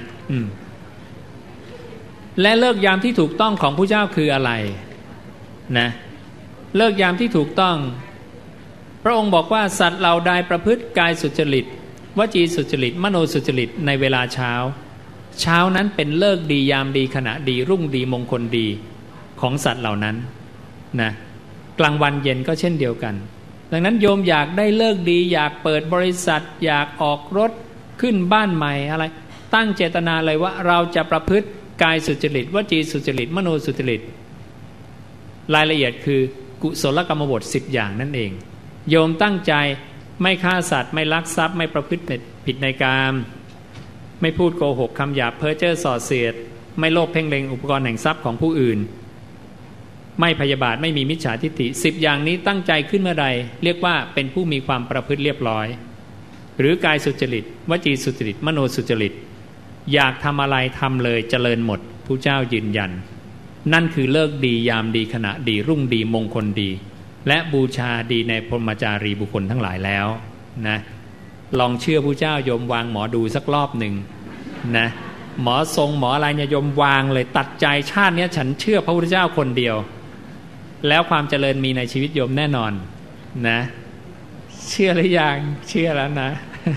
และเลิกยามที่ถูกต้องของพระเจ้าคืออะไรนะเลิกยามที่ถูกต้องพระองค์บอกว่าสัตว์เหล่าใดประพฤติกายสุจริตวจีสุจริตมโนสุจริตในเวลาเช้านั้นเป็นเลิกดียามดีขณะดีรุ่งดีมงคลดีของสัตว์เหล่านั้นนะกลางวันเย็นก็เช่นเดียวกันดังนั้นโยมอยากได้เลิกดีอยากเปิดบริษัทอยากออกรถขึ้นบ้านใหม่อะไรตั้งเจตนาเลยว่าเราจะประพฤติกายสุจริตวจีสุจริตมโนสุจริตรายละเอียดคือกุศลกรรมบท10 อย่างนั่นเองโยมตั้งใจไม่ฆ่าสัตว์ไม่ลักทรัพย์ไม่ประพฤติผิดในกามไม่พูดโกหกคำหยาบเพ้อเจ้อส่อเสียดไม่โลภเพ่งเล็งอุปกรณ์แห่งทรัพย์ของผู้อื่นไม่พยาบาทไม่มีมิจฉาทิฏฐิ10 อย่างนี้ตั้งใจขึ้นเมื่อใดเรียกว่าเป็นผู้มีความประพฤติเรียบร้อยหรือกายสุจริตวจีสุจริตมโนสุจริตอยากทำอะไรทำเลยเจริญหมดผู้เจ้ายืนยันนั่นคือเลิกดียามดีขณะดีรุ่งดีมงคลดีและบูชาดีในพรหมจารีบุคคลทั้งหลายแล้วนะลองเชื่อผู้เจ้าโยมวางหมอดูสักรอบหนึ่งนะหมอทรงหมออะไรเนี่ยโยมวางเลยตัดใจชาตินี้ฉันเชื่อพระพุทธเจ้าคนเดียวแล้วความเจริญมีในชีวิตโยมแน่นอนนะเชื่อหรือยังเชื่อแล้วนะ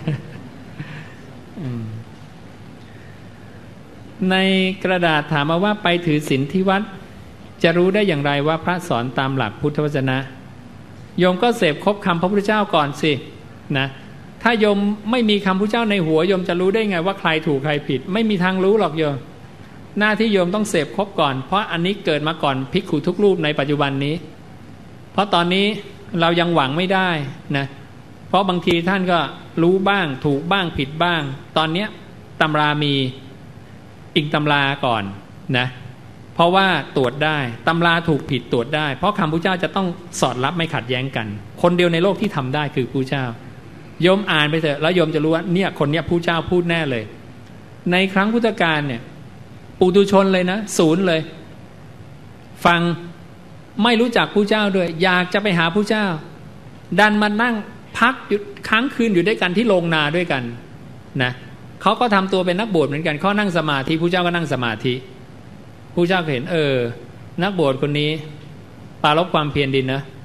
ในกระดาษถามมาว่าไปถือศีลที่วัดจะรู้ได้อย่างไรว่าพระสอนตามหลักพุทธวจนะโยมก็เสพครบคำพระพุทธเจ้าก่อนสินะถ้าโยมไม่มีคำพระพุทธเจ้าในหัวโยมจะรู้ได้ไงว่าใครถูกใครผิดไม่มีทางรู้หรอกโยมหน้าที่โยมต้องเสพครบก่อนเพราะอันนี้เกิดมาก่อนภิกขุทุกรูปในปัจจุบันนี้เพราะตอนนี้เรายังหวังไม่ได้นะเพราะบางทีท่านก็รู้บ้างถูกบ้างผิดบ้างตอนนี้ตำรามีอิงตำราก่อนนะเพราะว่าตรวจได้ตำราถูกผิดตรวจได้เพราะคำพระเจ้าจะต้องสอดรับไม่ขัดแย้งกันคนเดียวในโลกที่ทำได้คือพระเจ้าโยมอ่านไปเถอะแล้วโยมจะรู้ว่าเนี่ยคนเนี้ยพระเจ้าพูดแน่เลยในครั้งพุทธกาลเนี่ยปุถุชนเลยนะศูนย์เลยฟังไม่รู้จักพระเจ้าด้วยอยากจะไปหาพระเจ้าดันมานั่งพักค้างคืนอยู่ด้วยกันที่โรงนาด้วยกันนะเขาก็ทำตัวเป็นนักบวชเหมือนกันเขานั่งสมาธิพระเจ้าก็นั่งสมาธิพระเจ้าเห็นนักบวชคนนี้ปรารภความเพียรดีนะ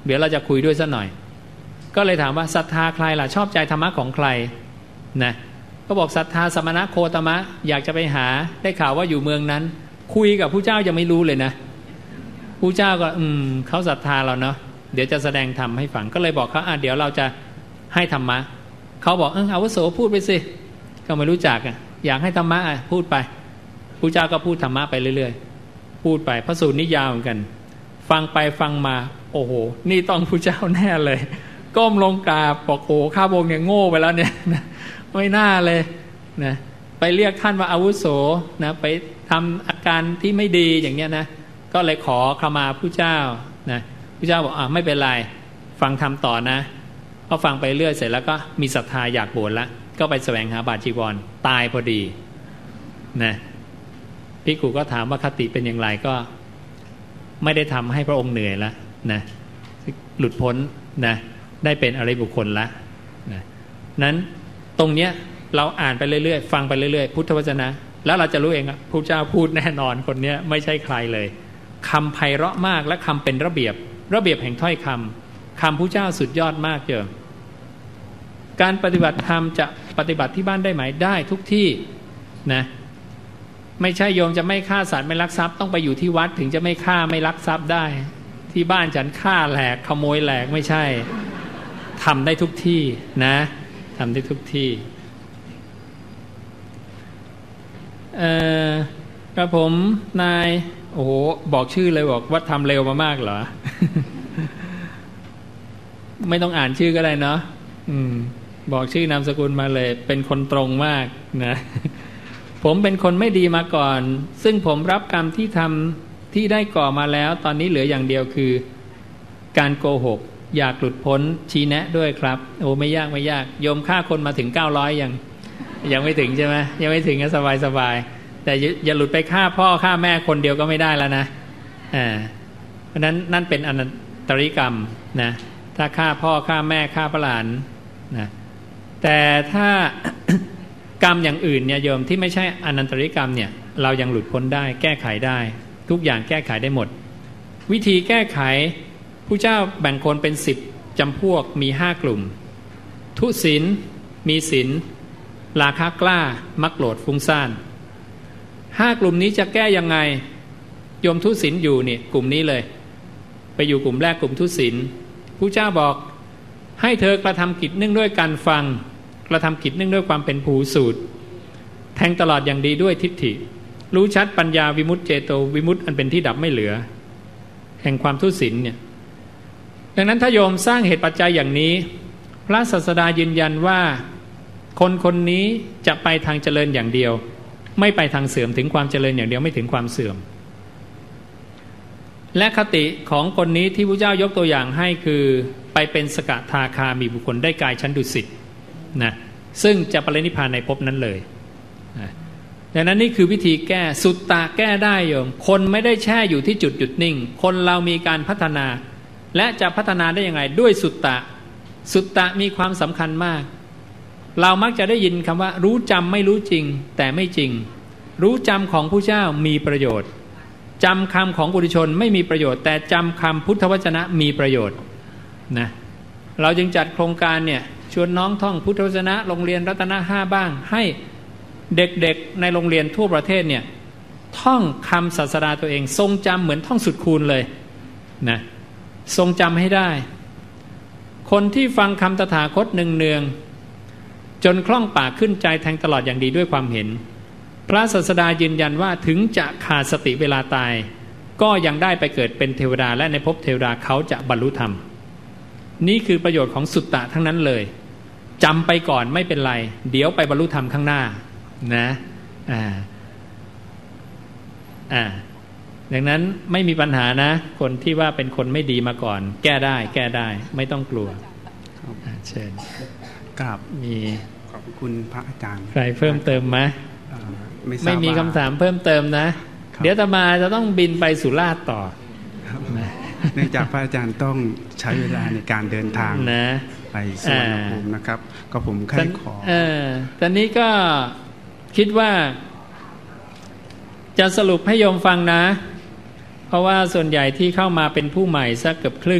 เดี๋ยวเราจะคุยด้วยซะหน่อยก็เลยถามว่าศรัทธาใครล่ะชอบใจธรรมะของใครนะก็บอกศรัทธาสมณะโคตมะอยากจะไปหาได้ข่าวว่าอยู่เมืองนั้นคุยกับผู้เจ้ายังไม่รู้เลยนะผู้เจ้าก็เขาศรัทธาเราเนาะเดี๋ยวจะแสดงธรรมให้ฟังก็เลยบอกเขาเดี๋ยวเราจะให้ธรรมะเขาบอกอาวุโสพูดไปสิก็ไม่รู้จักอยากให้ธรรมะพูดไปผู้เจ้าก็พูดธรรมะไปเรื่อยๆพูดไปพระสูตรนี้ยาวเหมือนกันฟังไปฟังมาโอ้โหนี่ต้องผู้เจ้าแน่เลยก้มลงกราบบอกโอ้ข้าพงเนี่ยโง่ไปแล้วเนี่ยไม่น่าเลยนะไปเรียกท่านว่าอาวุโสนะไปทำอาการที่ไม่ดีอย่างเงี้ยนะก็เลยขอขมาผู้เจ้านะผู้เจ้าบอกไม่เป็นไรฟังธรรมต่อนะก็ฟังไปเรื่อยเสร็จแล้วก็มีศรัทธาอยากบวชละก็ไปแสวงหาบาตรจีวรตายพอดีนะภิกขุก็ถามว่าคติเป็นอย่างไรก็ไม่ได้ทำให้พระองค์เหนื่อยละนะหลุดพ้นนะได้เป็นอริยบุคคลละนะนั้นตรงเนี้ยเราอ่านไปเรื่อยๆฟังไปเรื่อยๆพุทธวจนะแล้วเราจะรู้เองพระเจ้าพูดแน่นอนคนเนี้ยไม่ใช่ใครเลยคำไพเราะมากและคำเป็นระเบียบแห่งถ้อยคำพระเจ้าสุดยอดมากเจอการปฏิบัติธรรมจะปฏิบัติที่บ้านได้ไหมได้ทุกที่นะไม่ใช่โยมจะไม่ฆ่าสัตว์ไม่ลักทรัพย์ต้องไปอยู่ที่วัดถึงจะไม่ฆ่าไม่ลักทรัพย์ได้ที่บ้านฉันฆ่าแหลกขโมยแหลกไม่ใช่ทำได้ทุกที่นะทำได้ทุกที่กระผมนายโอ้โหบอกชื่อเลยบอกว่าทำเร็วมามากเหรอ ไม่ต้องอ่านชื่อก็ได้เนาะบอกชื่อนามสกุลมาเลยเป็นคนตรงมากนะ ผมเป็นคนไม่ดีมาก่อนซึ่งผมรับกรรมที่ทำที่ได้ก่อมาแล้วตอนนี้เหลืออย่างเดียวคือการโกหกอยากหลุดพ้นชี้แนะด้วยครับโอ้ไม่ยากโยมฆ่าคนมาถึง900ยังไม่ถึงใช่ไหมยังไม่ถึงก็สบายแต่อย่าหลุดไปฆ่าพ่อฆ่าแม่คนเดียวก็ไม่ได้แล้วนะเพราะนั้นนั่นเป็นอนันตริกรรมนะถ้าฆ่าพ่อฆ่าแม่ฆ่าพระหลานนะแต่ถ้า กรรมอย่างอื่นเนี่ยโยมที่ไม่ใช่อนันตริกรรมเนี่ยเรายังหลุดพ้นได้แก้ไขได้ทุกอย่างแก้ไขได้หมดวิธีแก้ไขผู้เจ้าแบ่งคนเป็น10จำพวกมี5กลุ่มทุศีลมีศีลราคะกล้ามักโกรธฟุ้งซ่าน5กลุ่มนี้จะแก้ยังไงโยมทุศีลอยู่นี่กลุ่มนี้เลยไปอยู่กลุ่มแรกกลุ่มทุศีลผู้เจ้าบอกให้เธอกระทำกิจเนื่องด้วยการฟังกระทำกิจเนื่องด้วยความเป็นภูสูตรแทงตลอดอย่างดีด้วยทิฏฐิรู้ชัดปัญญาวิมุตติเจโตวิมุตติอันเป็นที่ดับไม่เหลือแห่งความทุศีลเนี่ยดังนั้นถ้าโยมสร้างเหตุปัจจัยอย่างนี้พระศาสดายืนยันว่าคนนี้จะไปทางเจริญอย่างเดียวไม่ไปทางเสื่อมถึงความเจริญอย่างเดียวไม่ถึงความเสื่อมและคติของคนนี้ที่พระเจ้ายกตัวอย่างให้คือไปเป็นสกทาคามีบุคคลได้กายชั้นดุสิตนะซึ่งจะปรินิพพานในภพนั้นเลยนะดังนั้นนี่คือวิธีแก้สุตตะแก้ได้โยมคนไม่ได้แช่อยู่ที่จุดหยุดนิ่งคนเรามีการพัฒนาและจะพัฒนาได้ยังไงด้วยสุตตะมีความสำคัญมากเรามักจะได้ยินคำว่ารู้จำไม่รู้จริงแต่ไม่จริงรู้จำของผู้เจ้ามีประโยชน์จำคำของปุถุชนไม่มีประโยชน์แต่จำคำพุทธวจนะมีประโยชน์นะเราจึงจัดโครงการเนี่ยชวนน้องท่องพุทธวจนะโรงเรียนรัตนะ5บ้างให้เด็กๆในโรงเรียนทั่วประเทศเนี่ยท่องคำศาสดาตัวเองทรงจำเหมือนท่องสุดคูณเลยนะทรงจำให้ได้คนที่ฟังคำตถาคตเนืองๆจนคล่องปากขึ้นใจแทงตลอดอย่างดีด้วยความเห็นพระศาสดายืนยันว่าถึงจะขาดสติเวลาตายก็ยังได้ไปเกิดเป็นเทวดาและในภพเทวดาเขาจะบรรลุธรรมนี่คือประโยชน์ของสุตตะทั้งนั้นเลยจำไปก่อนไม่เป็นไรเดี๋ยวไปบรรลุธรรมข้างหน้านะดังนั้นไม่มีปัญหานะคนที่ว่าเป็นคนไม่ดีมาก่อนแก้ได้ไม่ต้องกลัวเชิญกราบมีขอบคุณพระอาจารย์ใครเพิ่มเติมไหมไม่มีคำถามเพิ่มเติมนะเดี๋ยวอาตมาจะต้องบินไปสุราษฎร์ต่อเนื่องจากพระอาจารย์ต้องใช้เวลาในการเดินทางนะไปสุวรรณภูมินะครับก็ผมแค่ขอตอนนี้ก็คิดว่าจะสรุปให้โยมฟังนะเพราะว่าส่วนใหญ่ที่เข้ามาเป็นผู้ใหม่สักเกือบครึ่ง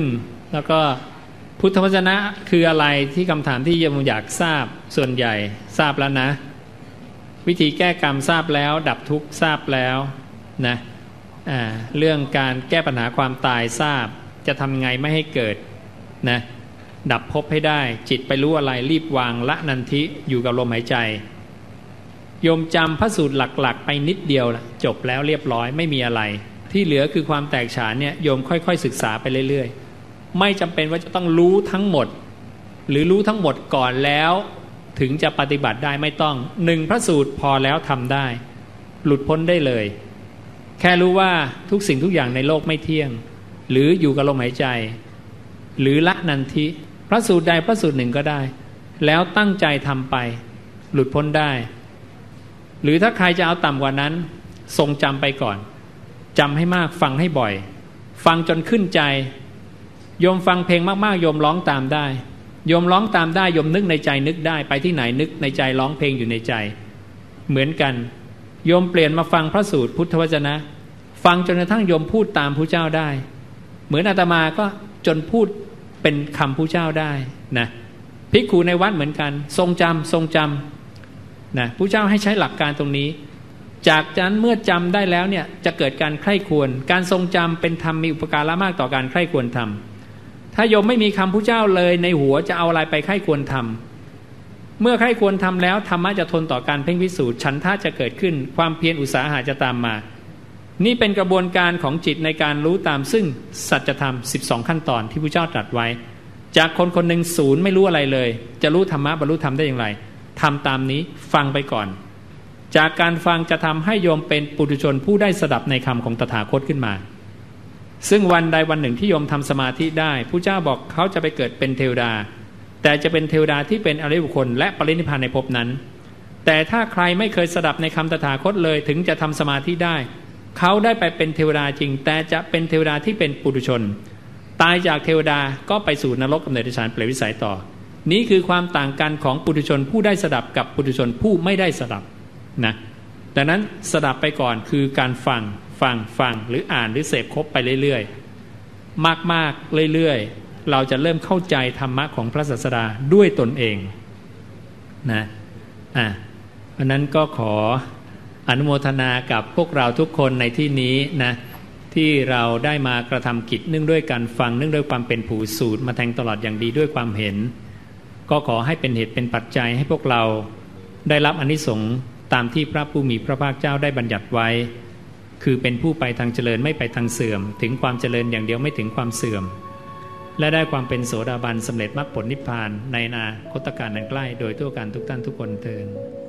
แล้วก็พุทธวจนะคืออะไรที่คำถามที่โยมอยากทราบส่วนใหญ่ทราบแล้วนะวิธีแก้กรรมทราบแล้วดับทุกข์ทราบแล้วนะเรื่องการแก้ปัญหาความตายทราบจะทำไงไม่ให้เกิดนะดับภพให้ได้จิตไปรู้อะไรรีบวางละนันทิอยู่กับลมหายใจโยมจำพระสูตรหลักๆไปนิดเดียวละจบแล้วเรียบร้อยไม่มีอะไรที่เหลือคือความแตกฉานเนี่ยโยมค่อยๆศึกษาไปเรื่อยๆไม่จำเป็นว่าจะต้องรู้ทั้งหมดหรือรู้ทั้งหมดก่อนแล้วถึงจะปฏิบัติได้ไม่ต้องหนึ่งพระสูตรพอแล้วทำได้หลุดพ้นได้เลยแค่รู้ว่าทุกสิ่งทุกอย่างในโลกไม่เที่ยงหรืออยู่กับลมหายใจหรือละนันทิพระสูตรใดพระสูตรหนึ่งก็ได้แล้วตั้งใจทำไปหลุดพ้นได้หรือถ้าใครจะเอาต่ำกว่านั้นทรงจำไปก่อนจำให้มากฟังให้บ่อยฟังจนขึ้นใจโยมฟังเพลงมากๆโยมร้องตามได้โยมร้องตามได้โยมนึกในใจนึกได้ไปที่ไหนนึกในใจร้องเพลงอยู่ในใจเหมือนกันโยมเปลี่ยนมาฟังพระสูตรพุทธวจนะฟังจนกระทั่งโยมพูดตามพระเจ้าได้เหมือนอาตมาก็จนพูดเป็นคำพระเจ้าได้นะภิกขุในวัดเหมือนกันทรงจำนะพระเจ้าให้ใช้หลักการตรงนี้จากนั้นเมื่อจำได้แล้วเนี่ยจะเกิดการใคร่ควรการทรงจำเป็นธรรมมีอุปการะมากต่อการใคร่ควรทำถ้าโยมไม่มีคำพระเจ้าเลยในหัวจะเอาอะไรไปใคร่ควรทำเมื่อใคร่ควรทำแล้วธรรมะจะทนต่อการเพ่งพิสูจน์ฉันทะจะเกิดขึ้นความเพียรอุตสาหะจะตามมานี่เป็นกระบวนการของจิตในการรู้ตามซึ่งสัจธรรม12ขั้นตอนที่พระเจ้าตรัสไว้จากคนคนหนึ่งศูนย์ไม่รู้อะไรเลยจะรู้ธรรมะบรรลุธรรมได้อย่างไรทำตามนี้ฟังไปก่อนจากการฟังจะทำให้โยมเป็นปุถุชนผู้ได้สดับในคำของตถาคตขึ้นมาซึ่งวันใดวันหนึ่งที่โยมทำสมาธิได้พระเจ้าบอกเขาจะไปเกิดเป็นเทวดาแต่จะเป็นเทวดาที่เป็นอริยบุคคลและปรินิพพานในภพนั้นแต่ถ้าใครไม่เคยสดับในคำตถาคตเลยถึงจะทำสมาธิได้เขาได้ไปเป็นเทวดาจริงแต่จะเป็นเทวดาที่เป็นปุถุชนตายจากเทวดาก็ไปสู่นรกกำเนิดเดรัจฉานเปรตวิสัยต่อนี้คือความต่างกันของปุถุชนผู้ได้สดับกับปุถุชนผู้ไม่ได้สดับนะดังนั้นสดับไปก่อนคือการฟังหรืออ่านหรือเสพครบไปเรื่อยๆมากๆเรื่อยๆเราจะเริ่มเข้าใจธรรมะของพระศาสดาด้วยตนเองนะเพราะนั้นก็ขออนุโมทนากับพวกเราทุกคนในที่นี้นะที่เราได้มากระทำกิจเนื่องด้วยการฟังเนื่องด้วยความเป็นผู้สูตรมาแทงตลอดอย่างดีด้วยความเห็นก็ขอให้เป็นเหตุเป็นปัจจัยให้พวกเราได้รับอานิสงส์ตามที่พระผู้มีพระภาคเจ้าได้บัญญัติไว้คือเป็นผู้ไปทางเจริญไม่ไปทางเสื่อมถึงความเจริญอย่างเดียวไม่ถึงความเสื่อมและได้ความเป็นโสดาบันสำเร็จมรรคผลนิพพานในอนาคตการอันใกล้โดยทั่วกันทุกท่านทุกคนเทอญ